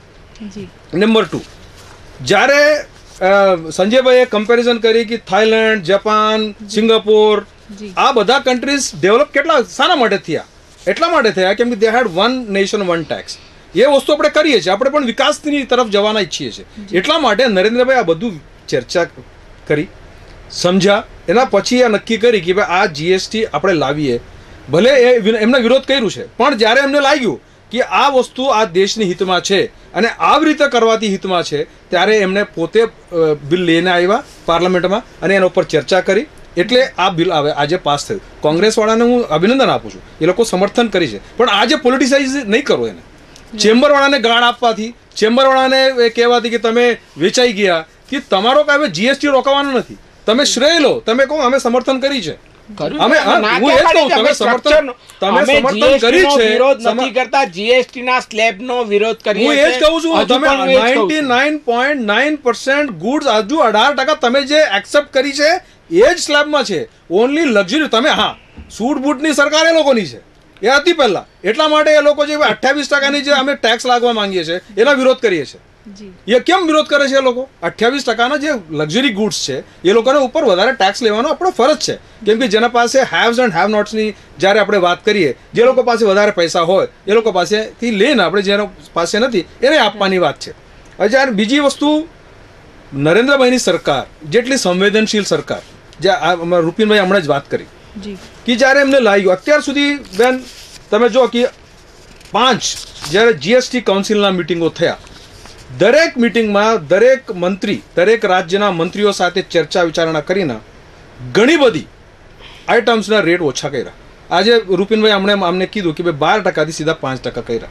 નંબર ટુ, જ્યારે સંજયભાઈએ કમ્પેરિઝન કરી કે થાઈલેન્ડ, જાપાન, સિંગાપોર આ બધા કન્ટ્રીઝ ડેવલપ કેટલા શાના માટે થયા? એટલા માટે થયા કેમ કે they had one nation one tax. એ વસ્તુ આપણે કરીએ છીએ, આપણે પણ વિકાસની તરફ જવાના ઈચ્છીએ છીએ. એટલા માટે નરેન્દ્રભાઈ આ બધું ચર્ચા કરી, સમજ્યા, એના પછી આ નક્કી કરી કે ભાઈ આ જીએસટી આપણે લાવીએ. ભલે એ એમને વિરોધ કર્યું છે, પણ જ્યારે એમને લાગ્યું કે આ વસ્તુ આ દેશની હિતમાં છે અને આવી રીતે કરવાથી હિતમાં છે, ત્યારે એમને પોતે બિલ લઈને આવ્યા પાર્લામેન્ટમાં અને એના ઉપર ચર્ચા કરી. એટલે આ બિલ આવે આજે પાસ થયું. કોંગ્રેસવાળાને હું અભિનંદન આપું છું, એ લોકો સમર્થન કરી છે, પણ આજે પોલિટિસાઇઝ નહીં કરો એને. ચેમ્બરવાળાને ગાળ આપવાથી, ચેમ્બરવાળાને કહેવાથી કે તમે વેચાઈ ગયા, કે તમારો કાંઈ જીએસટી રોકવાનો નથી, તમે શ્રેય લો, તમે કહો અમે સમર્થન કરી છે. અમે હું એ જ કહું, તમે સમર્થન તમે સમર્થન કરી છે, વિરોધ નથી કરતા, જીએસટી ના સ્લેબ નો વિરોધ કરીએ હું એ જ કહું છું. તમે ninety nine point nine percent goods હજુ અઢાર ટકા તમે જે એક્સેપ્ટ કરી છે એ જ સ્લેબમાં છે. ઓનલી લક્ઝરી તમે, હા, સૂટ બૂટની સરકાર એ લોકોની છે, એ હતી પહેલા. એટલા માટે એ લોકો જે અઠ્યાવીસ ટકાની જે અમે ટેક્સ લાગવા માંગીએ છીએ એના વિરોધ કરીએ છીએ. એ કેમ વિરોધ કરે છે? એ લોકો અઠ્યાવીસ ટકાના જે લક્ઝરી ગુડ્સ છે એ લોકોને ઉપર વધારે ટેક્સ લેવાનો આપણો ફરજ છે, કેમ કે જેના પાસે હેવ્સ એન્ડ હેવ નોટ્સની જ્યારે આપણે વાત કરીએ, જે લોકો પાસે વધારે પૈસા હોય એ લોકો પાસેથી લઈને આપણે જેનો પાસે નથી એને આપવાની વાત છે. હવે જ્યારે બીજી વસ્તુ, નરેન્દ્રભાઈની સરકાર જેટલી સંવેદનશીલ સરકાર, જે રૂપિનભાઈ હમણાં જ વાત કરી કે જ્યારે એમને લાગ્યું અત્યાર સુધી, બેન તમે જો કે પાંચ જ્યારે જીએસટી કાઉન્સિલના મિટિંગો થયા, દરેક મિટિંગમાં દરેક મંત્રી દરેક રાજ્યના મંત્રીઓ સાથે ચર્ચા વિચારણા કરીને ઘણી બધી આઇટમ્સના રેટ ઓછા કર્યા. આજે રૂપિનભાઈ હમણે અમને કીધું કે ભાઈ બાર ટકાથી સીધા પાંચ ટકા કર્યા.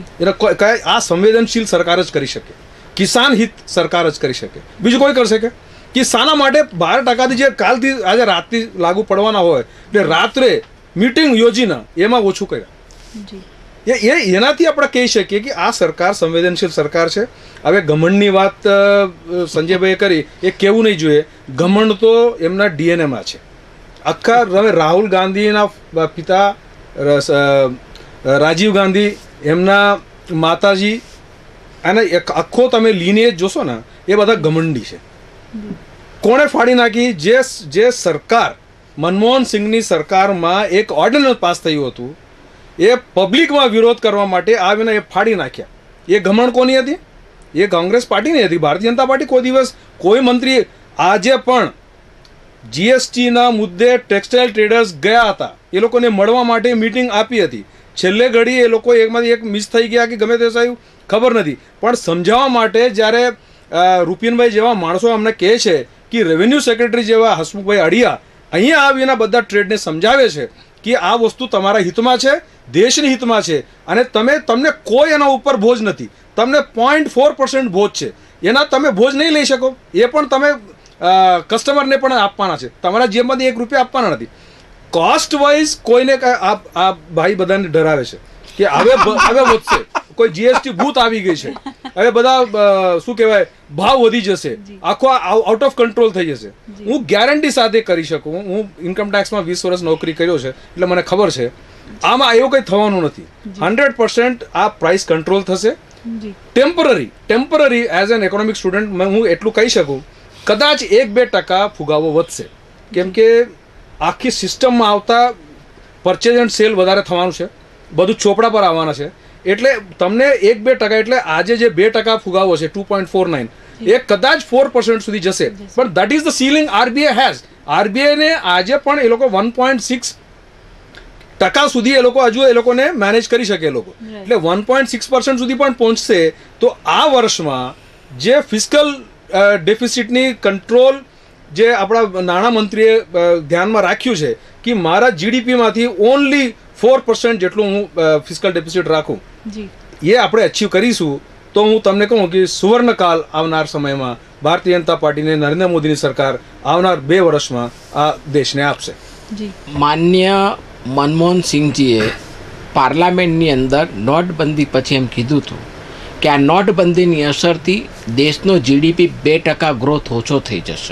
એટલે આ સંવેદનશીલ સરકાર જ કરી શકે, કિસાન હિત સરકાર જ કરી શકે, બીજું કોઈ કરી શકે? કે શાના માટે બાર ટકાથી જે કાલથી આજે રાતથી લાગુ પડવાના હોય એટલે રાત્રે મિટિંગ યોજીને એમાં ઓછું કર્યા. એ એનાથી આપણે કહી શકીએ કે આ સરકાર સંવેદનશીલ સરકાર છે. હવે ઘમંડની વાત સંજયભાઈએ કરી, એ કહેવું નહીં જોઈએ. ઘમંડ તો એમના ડીએનએમાં છે. આખા હવે રાહુલ ગાંધીના પિતા રાજીવ ગાંધી, એમના માતાજી, અને આખો તમે લીનેજ જોશો ને એ બધા ઘમંડી છે. કોણે ફાડી નાખી? જે જે સરકાર મનમોહન સિંહની સરકારમાં એક ઓર્ડિનન્સ પાસ થયું હતું, એ પબ્લિકમાં વિરોધ કરવા માટે આવીને એ ફાડી નાખ્યા. એ ઘમંડ કોની હતી? એ કોંગ્રેસ પાર્ટીની હતી. ભારતીય જનતા પાર્ટી કોઈ દિવસ કોઈ મંત્રી આજે પણ જીએસટીના મુદ્દે ટેક્સટાઇલ ટ્રેડર્સ ગયા હતા, એ લોકોને મળવા માટે મિટિંગ આપી હતી. છેલ્લે ઘડી એ લોકો એકમાંથી એક મિસ થઈ ગયા કે ગમે તે થયું ખબર નથી, પણ સમજાવવા માટે જ્યારે રૂપિનભાઈ જેવા માણસો અમને કહે છે કે રેવન્યુ સેક્રેટરી જેવા હસમુખભાઈ અડિયા અહીંયા આવીને બધા ટ્રેડને સમજાવે છે કે આ વસ્તુ તમારા હિતમાં છે, દેશની હિતમાં છે, અને તમે તમને કોઈ એના ઉપર બોજ નથી, તમને પોઈન્ટ ફોર પર્સન્ટ બોજ છે, એના તમે બોજ નહીં લઈ શકો, એ પણ તમે કસ્ટમરને પણ આપવાના છે, તમારા જેબમાંથી એક રૂપિયા આપવાના નથી. કોસ્ટ વાઇઝ કોઈને આ ભાઈ બધાને ડરાવે છે કે હવે હવે વધશે, કોઈ જીએસટી ભૂત આવી ગઈ છે, હવે બધા શું કહેવાય ભાવ વધી જશે, આખો આઉટ ઓફ કંટ્રોલ થઈ જશે. હું ગેરંટી સાથે કરી શકું, હું ઇન્કમ ટેક્સમાં વીસ વર્ષ નોકરી કર્યો છે એટલે મને ખબર છે આમાં એવું કંઈ થવાનું નથી. હંડ્રેડ પર્સન્ટ આ પ્રાઇસ કંટ્રોલ થશે. Temporary temporary as an economic student હું એટલું કહી શકું, કદાચ એક બે ટકા ફુગાવો વધશે, કેમ કે આખી સિસ્ટમમાં આવતા પરચેઝ એન્ડ સેલ વધારે થવાનું છે, બધું ચોપડા પર આવવાના છે, એટલે તમને એક બે ટકા એટલે આજે જે બે ટકા ફુગાવો છે ટુ પોઈન્ટ ફોર નાઇન એ કદાચ ફોર પર્સન્ટ સુધી જશે, પણ that is the ceiling RBI has. આરબીઆઈને આજે પણ એ લોકો વન પોઈન્ટ સિક્સ ટકા સુધી એ લોકો હજુ એ લોકોને મેનેજ કરી શકે એ લોકો, એટલે વન પોઈન્ટ સિક્સ પર્સન્ટ સુધી પણ પહોંચશે. તો આ વર્ષમાં જે ફિસ્કલ ડેફિસિટની કંટ્રોલ જે આપણા નાણામંત્રીએ ધ્યાનમાં રાખ્યું છે કે મારા જીડીપીમાંથી ઓનલી ફોર પર્સન્ટ જેટલું હું ફિસ્કલ ડેફિસિટ રાખું, એ આપણે અચીવ કરીશું તો હું તમને કહું કે સુવર્ણકાલ આવનાર સમયમાં ભારતીય જનતા પાર્ટીને નરેન્દ્ર મોદીની સરકાર આવનાર બે વર્ષમાં આ દેશને આપશે. માન્ય મનમોહન સિંહજીએ પાર્લામેન્ટની અંદર નોટબંધી પછી એમ કીધું હતું કે આ નોટબંધીની અસરથી દેશનો જીડીપી બે ટકા ગ્રોથ ઓછો થઈ જશે,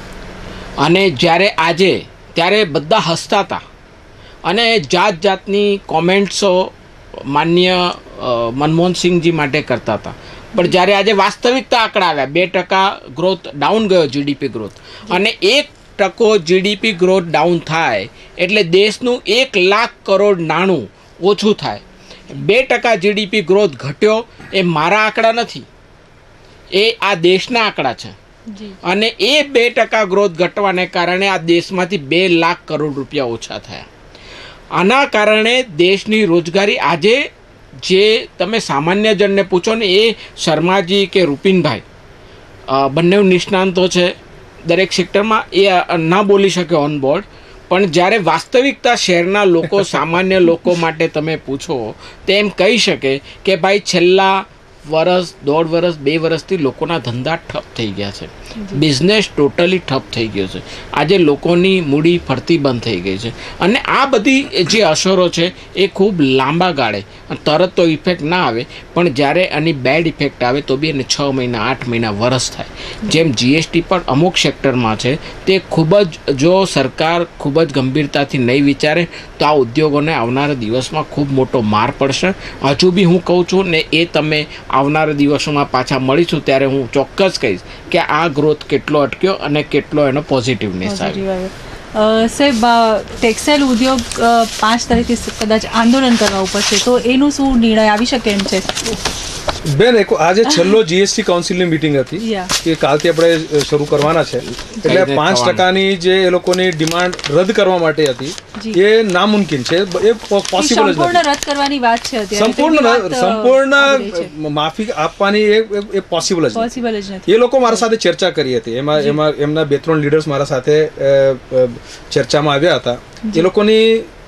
અને જ્યારે આજે ત્યારે બધા હસતા હતા અને જાત જાતની કોમેન્ટ્સો માન્ય મનમોહન સિંહજી માટે કરતા હતા, પણ જ્યારે આજે વાસ્તવિકતા આંકડા આવ્યા, બે ટકા ગ્રોથ ડાઉન ગયો જીડીપી ગ્રોથ, અને એક ટકો જીડીપી ગ્રોથ ડાઉન થાય એટલે દેશનું એક લાખ કરોડ નાણું ઓછું થાય. બે ટકા જીડીપી ગ્રોથ ઘટ્યો એ મારા આંકડા નથી, એ આ દેશના આંકડા છે, અને એ બે ટકા ગ્રોથ ઘટવાને કારણે આ દેશમાંથી બે લાખ કરોડ રૂપિયા ઓછા થયા. આના કારણે દેશની રોજગારી આજે જે તમે સામાન્ય જણને પૂછો ને, એ શર્માજી કે રૂપિનભાઈ બંને નિષ્ણાંતો છે દરેક સેક્ટરમાં, એ ના બોલી શકે ઓન બોર્ડ, પણ જ્યારે વાસ્તવિકતા શહેરના લોકો સામાન્ય લોકો માટે તમે પૂછો તો એમ કહી શકે કે ભાઈ છેલ્લા વર્ષ દોઢ વર્ષ બે વર્ષથી લોકોના ધંધા ઠપ થઈ ગયા છે, બિઝનેસ ટોટલી ઠપ થઈ ગયો છે, આજે લોકોની મૂડી ફરતી બંધ થઈ ગઈ છે, અને આ બધી જે અસરો છે એ ખૂબ લાંબા ગાળે તરત તો ઇફેક્ટ ના આવે, પણ જ્યારે આની બેડ ઇફેક્ટ આવે તો બી એને છ મહિના આઠ મહિના વરસ થાય. જેમ જીએસટી પણ અમુક સેક્ટરમાં છે તે ખૂબ જ જો સરકાર ખૂબ જ ગંભીરતાથી નહીં વિચારે તો આ ઉદ્યોગોને આવનારા દિવસમાં ખૂબ મોટો માર પડશે. હજુ બી હું કહું છું ને, એ તમે આવનારા દિવસોમાં પાછા મળીશું ત્યારે હું ચોક્કસ કહીશ કે આ ગ્રોથ કેટલો અટક્યો અને કેટલો એનો પોઝિટિવનેસ આવ્યો. સાહેબ, ટેક્સટાઇલ ઉદ્યોગ પાંચ તારીખથી કદાચ આંદોલન કરવા ઉપર છે, તો એનું શું નિર્ણય આવી શકે એમ છે? બેન, એક આજે છેલ્લો જીએસટી કાઉન્સિલની મીટિંગ હતી કે કાલથી આપણે શરૂ કરવાના છે, એટલે પાંચ ટકાની જે એ લોકોની ડિમાન્ડ રદ કરવા માટે હતી એ નામુમકિન છે, એ પોસિબલ જ નથી. રદ કરવાની વાત છે, સંપૂર્ણ સંપૂર્ણ માફી આપવાની એ પોસિબલ જ નથી. એ લોકો મારા સાથે ચર્ચા કરી હતી, એમાં એમાં એમના બે ત્રણ લીડર્સ મારા સાથે ચર્ચામાં આવ્યા હતા. એ લોકોની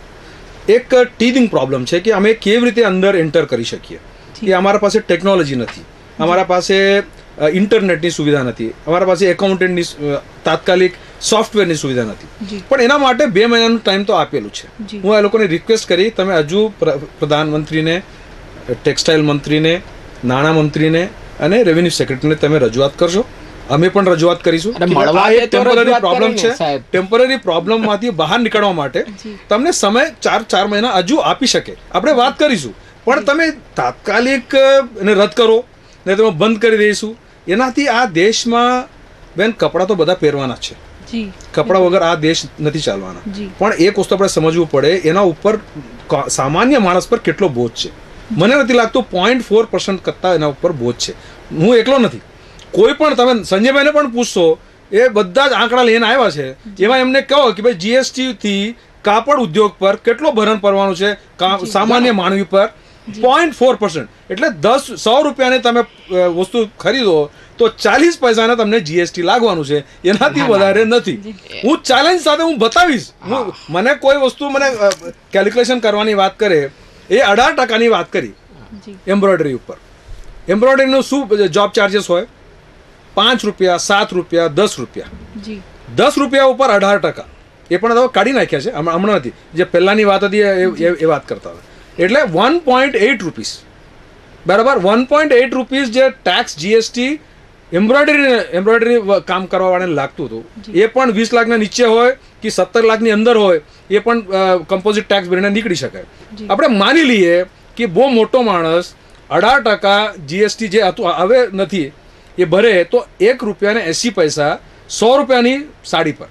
એક ટીથિંગ પ્રોબ્લેમ છે કે અમે કેવી રીતે અંદર એન્ટર કરી શકીએ, કે અમારા પાસે ટેકનોલોજી નથી, અમારા પાસે ઇન્ટરનેટની સુવિધા નથી, અમારા પાસે એકાઉન્ટન્ટની તાત્કાલિક સોફ્ટવેરની સુવિધા નથી, પણ એના માટે બે મહિનાનું ટાઈમ તો આપેલું છે. હું એ લોકોને રિક્વેસ્ટ કરી, તમે હજુ પ્રધાનમંત્રીને, ટેક્સટાઇલ મંત્રીને, નાણામંત્રીને અને રેવન્યુ સેક્રેટરીને તમે રજૂઆત કરશો, અમે પણ રજૂઆત કરીશું. ટેમ્પરરી પ્રોબ્લેમ છે, ટેમ્પરરી પ્રોબ્લેમમાંથી બહાર નીકળવા માટે તમને સમય ચાર ચાર મહિના હજુ આપી શકે, આપણે વાત કરીશું, પણ તમે તાત્કાલિક એને રદ કરો ને તમે બંધ કરી દઈશું, એનાથી આ દેશમાં બેન કપડાં તો બધા પહેરવાના છે, કપડા વગર આ દેશ નથી ચાલવાના, પણ એક વસ્તુ આપણે સમજવું પડે, એના ઉપર સામાન્ય માણસ પર કેટલો બોજ છે. મને નથી લાગતું પોઈન્ટ ફોર પર્સન્ટ કરતાં એના ઉપર બોજ છે. હું એકલો નથી, કોઈ પણ તમે સંજયભાઈને પણ પૂછશો, એ બધા જ આંકડા લઈને આવ્યા છે. એમાં એમને કહો કે ભાઈ જીએસટી થી કાપડ ઉદ્યોગ પર કેટલો ભરણ પડવાનું છે, સામાન્ય માનવી પર પોઈન્ટ ફોર પર્સન્ટ, એટલે દસ સો રૂપિયાને તમે વસ્તુ ખરીદો તો ચાલીસ પૈસાને તમને જીએસટી લાગવાનું છે, એનાથી વધારે નથી. હું ચેલેન્જ સાથે હું બતાવીશ. હું મને કોઈ વસ્તુ મને કેલ્ક્યુલેશન કરવાની વાત કરે, એ અઢાર ટકાની વાત કરી એમ્બ્રોઇડરી ઉપર. એમ્બ્રોઇડરીનું શું જોબ ચાર્जेस હોય? પાંચ રૂપિયા, સાત રૂપિયા, દસ રૂપિયા. દસ રૂપિયા ઉપર અઢાર ટકા, એ પણ હવે કાઢી નાખ્યા છે, હમણાં નથી, જે પહેલાંની વાત હતી એ વાત કરતા હતા. એટલે વન પોઈન્ટ એટ રૂપીસ, બરાબર, વન પોઈન્ટ એટ રૂપીસ જે ટેક્સ જીએસટી એમ્બ્રોઇડરી એમ્બ્રોઇડરી કામ કરવાવાળાને લાગતું હતું, એ પણ વીસ લાખના નીચે હોય કે સત્તર લાખની અંદર હોય, એ પણ કમ્પોઝિટ ટેક્સ ભરીને નીકળી શકાય. આપણે માની લઈએ કે બહુ મોટો માણસ અઢાર ટકા જીએસટી જે હતું હવે નથી એ ભરે, તો એક રૂપિયાને એસી પૈસા સો રૂપિયાની સાડી પર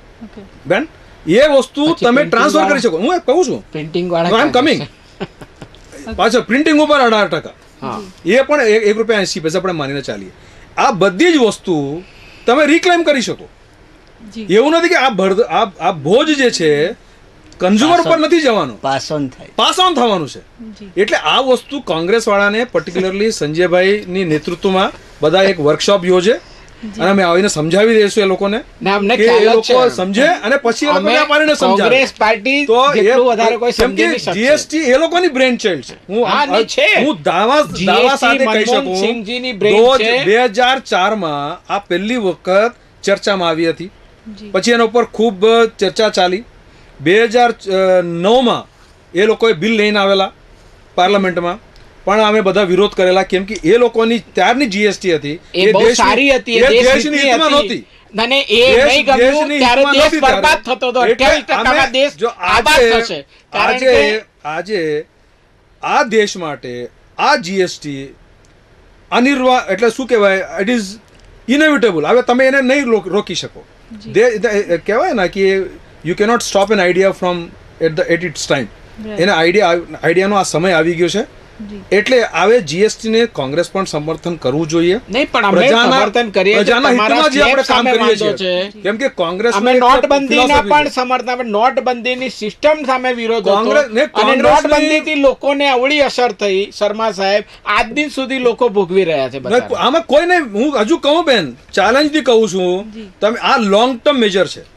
બેન એ વસ્તુ તમે ટ્રાન્સફર કરી શકો. હું કહું છું પ્રિન્ટિંગ આઈ એમ કમિંગ પાછળ પ્રિન્ટિંગ ઉપર અઢાર ટકા, એ પણ એક રૂપિયા એસી પૈસા આપણે માનીને ચાલીએ. આ બધી જ વસ્તુ તમે રિક્લેમ કરી શકો. એવું નથી કે આ ભર આ બોજ જે છે કન્ઝ્યુમર પર નથી જવાનું, પાસ ઓન થાય, પાસ ઓન થવાનું છે. એટલે આ વસ્તુ કોંગ્રેસ વાળાને પર્ટિક્યુલરલી સંજયભાઈ ની નેતૃત્વમાં બધા એક વર્કશોપ યોજે અને અમે આવીને સમજાવી દઈશું એ લોકોને કે એ લોકો સમજે અને પછી એ લોકો વેપારીને સમજાવે. કોંગ્રેસ પાર્ટી તો જેટલું વધારે કોઈ સમજી નહીં શકશે. જીએસટી એ લોકોની બ્રેન ચાઇલ્ડ છે. હું હું દાવા દાવા સાથે કહી શકું, બે હજાર ચાર માં આ પહેલી વખત ચર્ચામાં આવી હતી, પછી એના ઉપર ખૂબ ચર્ચા ચાલી. બે હજાર નવમાં એ લોકોએ બિલ લઈને આવેલા પાર્લામેન્ટમાં, પણ અમે બધા વિરોધ કરેલા, કેમ કે એ લોકોની ત્યારની જીએસટી હતી એ બહુ સારી હતી, એ દેશની હિતમાં નહોતી. મને એ નહીં ગમ્યું ત્યારે દેશ બરબાદ થતો હતો. અઠ્યાવીસ ટકામાં દેશ આબાદ થશે. આજે આજે આ દેશ માટે આ જીએસટી અનિર્વા એટલે શું કહેવાય, ઇટ ઇઝ ઇનેવિટેબલ. હવે તમે એને નહીં રોકી શકો. કહેવાય ને કે you cannot stop an idea from at the at it's time. એને આઈડિયા આઈડિયાનો આ સમય આવી ગયો છે. એટલે હવે જીએસટી ને કોંગ્રેસ પણ સમર્થન કરવું જોઈએ. નહીં પણ અમે સમર્થન કરીએ છીએ, તમારા સ્લેબ સામે વાંધો છે. કેમ કે કોંગ્રેસ અમે નોટબંધીના પણ સમર્થન, નોટબંધીની સિસ્ટમ સામે વિરોધ હતો અને નોટબંધીથી લોકોને અવળી અસર થઈ. શર્મા સાહેબ, આજ દિન સુધી લોકો ભોગવી રહ્યા છે. આમાં કોઈ નહીં, હું હજુ કહું બેન, ચેલેન્જ થી કહું છું, તમે આ લોંગ ટર્મ મેજર છે.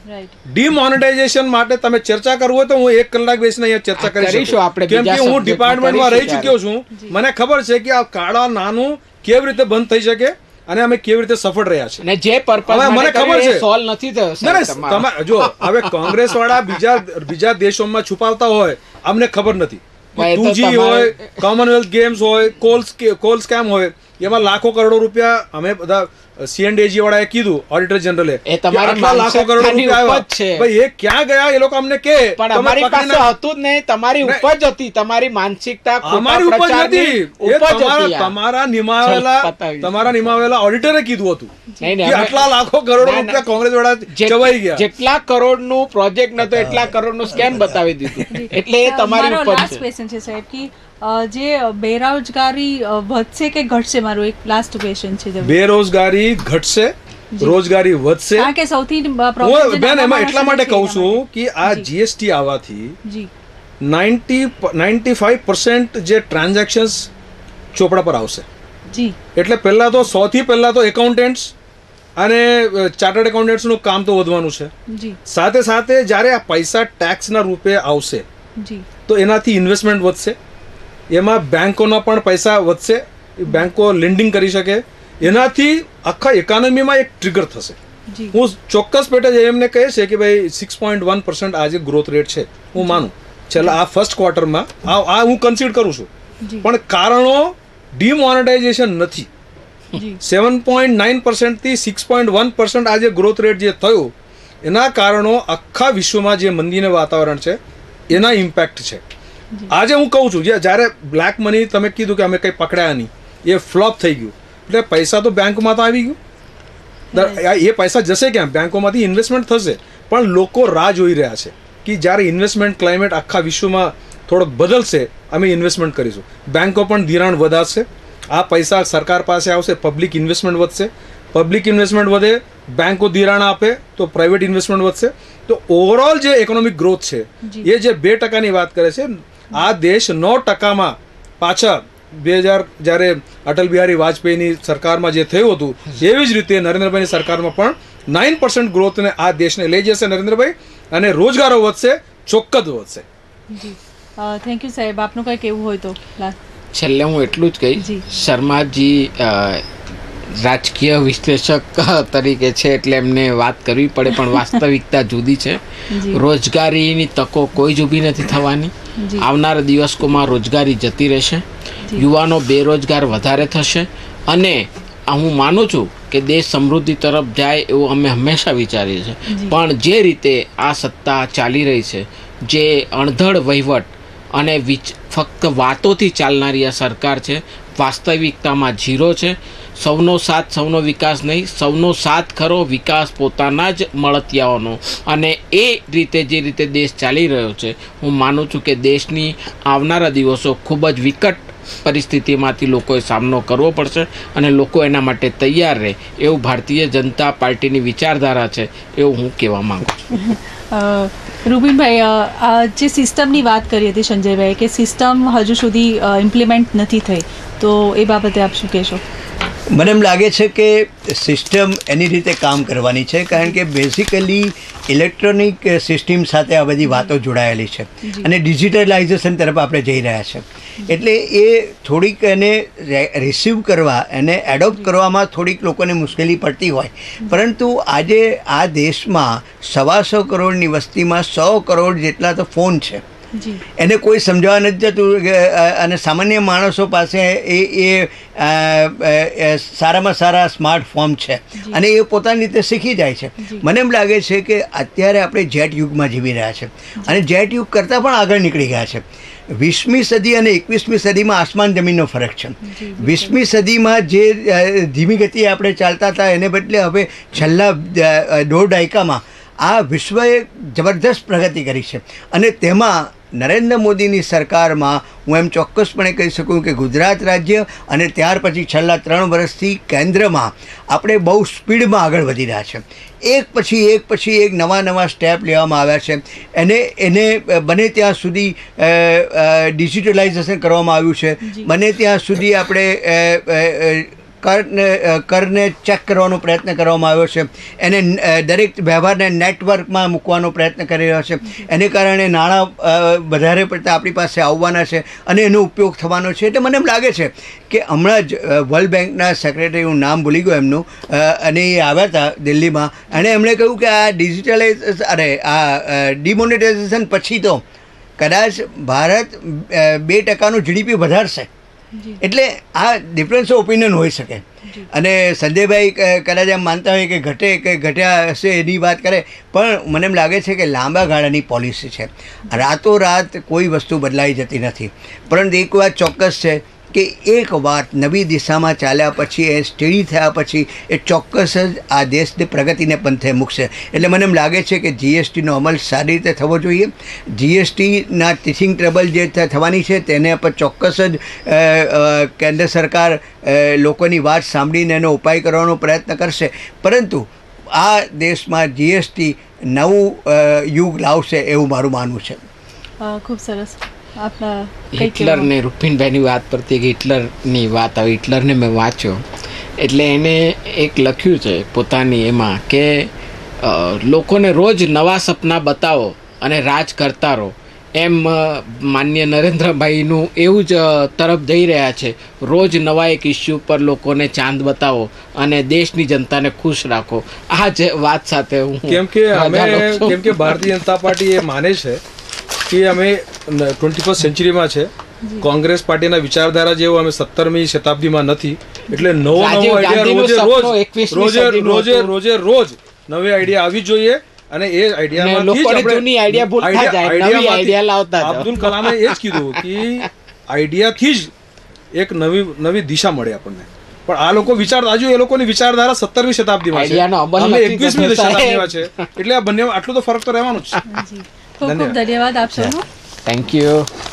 ડિમોનેટાઇઝેશન માટે તમે ચર્ચા કરવું હોય તો હું એક કલાક બેસીને અહીંયા ચર્ચા કરીશું આપણે, કેમ કે હું ડિપાર્ટમેન્ટમાં રહી ચૂક્યો છું. મને ખબર છે કે આ કાળા નાનું કેવી રીતે બંધ થઈ શકે અને અમે કેવી રીતે સફળ રહ્યા છે. ને જે પર્પઝ મને ખબર છે સોલ્વ નથી થયો. તમે જો હવે કોંગ્રેસ વાળા બીજા બીજા દેશોમાં છુપાવતા હોય, અમને ખબર નથી. ટુ જી હોય, કોમનવેલ્થ ગેમ્સ હોય, કોલ કોલ સ્કેમ હોય, એમાં લાખો કરોડો રૂપિયા અમે બધા સીએનડીજી વાળાએ કીધું, ઓડિટર જનરલે લાખો કરોડ રૂપિયા આવ્યા છે. ભાઈ એ ક્યાં ગયા એ લોકો અમને કે, પણ અમારી પાસે હતું જ નહીં. તમારી ઉપજ હતી, તમારી માનસિકતા અમારી ઉપજ નથી. તમારા નિમાવેલા તમારા નિમાવેલા ઓડિટરે કીધું હતું કે આટલા લાખો કરોડ રૂપિયા કોંગ્રેસ વાળા ચવાઈ ગયા. જેટલા કરોડ નું પ્રોજેક્ટ નતો એટલા કરોડ નું સ્કેમ બતાવી દીધું. એટલે એ તમારી ઉપજ છે સાહેબ. કે જે બેરોજગારી વધશે કે ઘટશે? મારું એક લાસ્ટ ક્વેશ્ચન છે. બેરોજગારી ઘટશે, રોજગારી વધશે. કારણ કે સૌથી બેન એમાં એટલા માટે કહું છું કે આ જીએસટી આવવાથી નાઇન્ટી નાઇન્ટી ફાઈવ પર્સન્ટ જે ટ્રાન્ઝેક્શન્સ ચોપડા પર આવશે. જી એટલે પહેલા તો સૌથી પહેલા તો એકાઉન્ટન્ટ્સ અને ચાર્ટર્ડ એકાઉન્ટન્ટ્સનું કામ તો વધવાનું છે. સાથે સાથે જ્યારે આ પૈસા ટેક્સના રૂપે આવશે તો એનાથી ઇન્વેસ્ટમેન્ટ વધશે, એમાં બેંકોના પણ પૈસા વધશે, બેંકો લેન્ડિંગ કરી શકે, એનાથી આખા ઇકોનોમીમાં એક ટ્રિગર થશે. હું ચોક્કસ પેટે એમને કહે છે કે ભાઈ સિક્સ પોઈન્ટ વન પર્સન્ટ આજે ગ્રોથ રેટ છે, હું માનું છેલ્લા આ ફર્સ્ટ ક્વાર્ટરમાં આ હું કન્સિડર કરું છું. પણ કારણો ડિમોનેટાઇઝેશન નથી. સેવન પોઈન્ટ નાઇન પર્સન્ટથી સિક્સ પોઈન્ટ વન પર્સન્ટ આજે ગ્રોથ રેટ જે થયું એના કારણો આખા વિશ્વમાં જે મંદીનું વાતાવરણ છે એના ઇમ્પેક્ટ છે. આજે હું કહું છું જ્યારે બ્લેક મની તમે કીધું કે અમે કંઈ પકડ્યા નહીં, એ ફ્લોપ થઈ ગયું, એટલે પૈસા તો બેંકમાં તો આવી ગયું. એ પૈસા જશે ક્યાં? બેંકોમાંથી ઇન્વેસ્ટમેન્ટ થશે. પણ લોકો રાહ જોઈ રહ્યા છે કે જ્યારે ઇન્વેસ્ટમેન્ટ ક્લાઇમેટ આખા વિશ્વમાં થોડોક બદલશે અમે ઇન્વેસ્ટમેન્ટ કરીશું. બેંકો પણ ધિરાણ વધારશે આ પૈસા સરકાર પાસે આવશે, પબ્લિક ઇન્વેસ્ટમેન્ટ વધશે, પબ્લિક ઇન્વેસ્ટમેન્ટ વધે, બેંકો ધિરાણ આપે તો પ્રાઇવેટ ઇન્વેસ્ટમેન્ટ વધશે. તો ઓવરઓલ જે ઇકોનોમિક ગ્રોથ છે એ જે બે ટકાની વાત કરે છે, આ દેશ નવ ટકામાં પાછા બે હજાર જ્યારે અટલ બિહારી વાજપેયીની સરકારમાં જે થયું હતું એવી જ રીતે નરેન્દ્રભાઈની સરકારમાં પણ નાઇન પર્સન્ટ ગ્રોથને આ દેશને લઈ જશે નરેન્દ્રભાઈ, અને રોજગારો વધશે, ચોક્કસ વધશે. જી થેન્ક યુ સાહેબ. આપનું કંઈ કહેવું હોય તો છેલ્લે હું એટલું જ કહીશ, શર્માજી રાજકીય વિશ્લેષક તરીકે છે એટલે એમને વાત કરવી પડે, પણ વાસ્તવિકતા જુદી છે. રોજગારીની તકો કોઈ જ ઊભી નથી થવાની. આવનારા દિવસોમાં રોજગારી જતી રહેશે, યુવાનો બેરોજગાર વધારે થશે, અને હું માનું છું કે દેશ સમૃદ્ધિ તરફ જાય એવું અમે હંમેશા વિચારીએ છીએ. પણ જે રીતે આ સત્તા ચાલી રહી છે, જે અણધડ વહીવટ અને વિચ ફક્ત વાતોથી ચાલનારી આ સરકાર છે, વાસ્તવિકતામાં ઝીરો છે. સૌનો સાથ સૌનો વિકાસ નહીં, સૌનો સાથ ખરો, વિકાસ પોતાના જ મળતિયાઓનો. અને એ રીતે જે રીતે દેશ ચાલી રહ્યો છે, હું માનું છું કે દેશની આવનારા દિવસો ખૂબ જ વિકટ પરિસ્થિતિમાંથી લોકોએ સામનો કરવો પડશે, અને લોકો એના માટે તૈયાર રહે એવું ભારતીય જનતા પાર્ટીની વિચારધારા છે એવું હું કહેવા માગું છું. રૂબીનભાઈ, જે સિસ્ટમની વાત કરી હતી સંજયભાઈ, કે સિસ્ટમ હજુ સુધી ઇમ્પ્લિમેન્ટ નથી થઈ, તો એ બાબતે આપ શું કહેશો? મને એમ લાગે છે કે સિસ્ટમ એની રીતે કામ કરવાની છે, કારણ કે બેઝિકલી ઇલેક્ટ્રોનિક સિસ્ટમ સાથે આ બધી વાતો જોડાયેલી છે, અને ડિજિટલાઇઝેશન તરફ આપણે જઈ રહ્યા છે. એટલે એ થોડીક એને રિસીવ કરવા, એને એડોપ્ટ કરવામાં થોડીક લોકોને મુશ્કેલી પડતી હોય, પરંતુ આજે આ દેશમાં સવાસો કરોડની વસ્તીમાં સો કરોડ જેટલા તો ફોન છે. એને કોઈ સમજાવવા નથી જતું, અને સામાન્ય માણસો પાસે એ એ સારામાં સારા સ્માર્ટફોન છે, અને એ પોતાની રીતે શીખી જાય છે. મને એમ લાગે છે કે અત્યારે આપણે જેટ યુગમાં જીવી રહ્યા છે, અને જેટ યુગ કરતાં પણ આગળ નીકળી ગયા છે. વીસમી સદી અને એકવીસમી સદીમાં આસમાન જમીનનો ફરક છે. વીસમી સદીમાં જે ધીમી ગતિએ આપણે ચાલતા હતા, એને બદલે હવે છેલ્લા દોઢ દાયકામાં આ વિશ્વએ જબરદસ્ત પ્રગતિ કરી છે. અને તેમાં નરેન્દ્ર મોદીની સરકારમાં હું એમ ચોક્કસપણે કહી શકું કે ગુજરાત રાજ્ય અને ત્યાર પછી છેલ્લા ત્રણ વર્ષથી કેન્દ્રમાં આપણે બહુ સ્પીડમાં આગળ વધી રહ્યા છે. એક પછી એક પછી એક નવા નવા સ્ટેપ લેવામાં આવ્યા છે. એને એને બને ત્યાં સુધી ડિજિટલાઇઝેશન કરવામાં આવ્યું છે, બને ત્યાં સુધી આપણે કરને કરને ચેક કરવાનો પ્રયત્ન કરવામાં આવ્યો છે, એને દરેક વ્યવહારને નેટવર્કમાં મૂકવાનો પ્રયત્ન કરી રહ્યો છે. એને કારણે નાણાં વધારે પડતા આપણી પાસે આવવાના છે, અને એનો ઉપયોગ થવાનો છે. એટલે મને એમ લાગે છે કે હમણાં જ વર્લ્ડ બેંકના સેક્રેટરી, હું નામ ભૂલી ગયો એમનું, અને એ આવ્યા હતા દિલ્હીમાં, અને એમણે કહ્યું કે આ ડિજિટલાઇઝ અરે આ ડિમોનેટાઇઝેશન પછી તો કદાચ ભારત બે ટકાનું જીડીપી વધારશે. એટલે આ ડિફરન્સ ઓફ ઓપિનિયન હોઈ શકે, અને સંજયભાઈ કદાચ એમ માનતા હોય કે ઘટે કે ઘટ્યા હશે એની વાત કરે, પણ મને એમ લાગે છે કે લાંબા ગાળાની પોલિસી છે. રાતોરાત કોઈ વસ્તુ બદલાઈ જતી નથી, પરંતુ એક વાત ચોક્કસ છે કે એક વાત નવી દિશામાં ચાલ્યા પછી, એ સ્ટેડી થયા પછી એ ચોક્કસ જ આ દેશને પ્રગતિને પંથે મૂકશે. એટલે મને એમ લાગે છે કે જીએસટીનો અમલ સારી રીતે થવો જોઈએ. જીએસટીના ટીથિંગ ટ્રબલ જે થવાની છે તેને પર ચોક્કસ જ કેન્દ્ર સરકાર લોકોની વાત સાંભળીને એનો ઉપાય કરવાનો પ્રયત્ન કરશે, પરંતુ આ દેશમાં જીએસટી નવું યુગ લાવશે એવું મારું માનવું છે. ખૂબ સરસ. હિટલર ને રૂપિનભાઈની વાત પરથી એક હિટલરની વાત આવી. હિટલરને મેં વાંચ્યો, એટલે એને એક લખ્યું છે પોતાની એમાં કે લોકોને રોજ નવા સપના બતાવો અને રાજ કરતા રહો. એમ માન્ય નરેન્દ્રભાઈનું એવું જ તરફ જઈ રહ્યા છે. રોજ નવા એક ઇસ્યુ પર લોકોને ચાંદ બતાવો અને દેશની જનતાને ખુશ રાખો. આ જ વાત સાથે હું કેમ કે અમે કેમ કે ભારતીય જનતા પાર્ટી એ માને છે કે અમે ટ્વેન્ટી ફર્સ્ટ સેન્ચુરીમાં છે. કોંગ્રેસ પાર્ટીના વિચારધારા જેવો અમે સત્તરમી શતાબ્દીમાં નથી. એટલે નવો નવો આઈડિયા રોજે રોજ રોજે રોજે રોજે રોજ નવી આઈડિયા આવી જોઈએ, અને એ આઈડિયામાં અબ્દુલ કલામે એ જ કીધું કે આઈડિયાથી જ એક નવી નવી દિશા મળે આપણને. પણ આ લોકો વિચાર હજુ એ લોકોની વિચારધારા સત્તરમી શતાબ્દીમાં છે, અમે એકવીસમી શતાબ્દીમાં છે. એટલે આ બંને આટલો તો ફરક તો રહેવાનો જ છે. ખૂબ ખૂબ ધન્યવાદ આપ સૌનો. Thank you.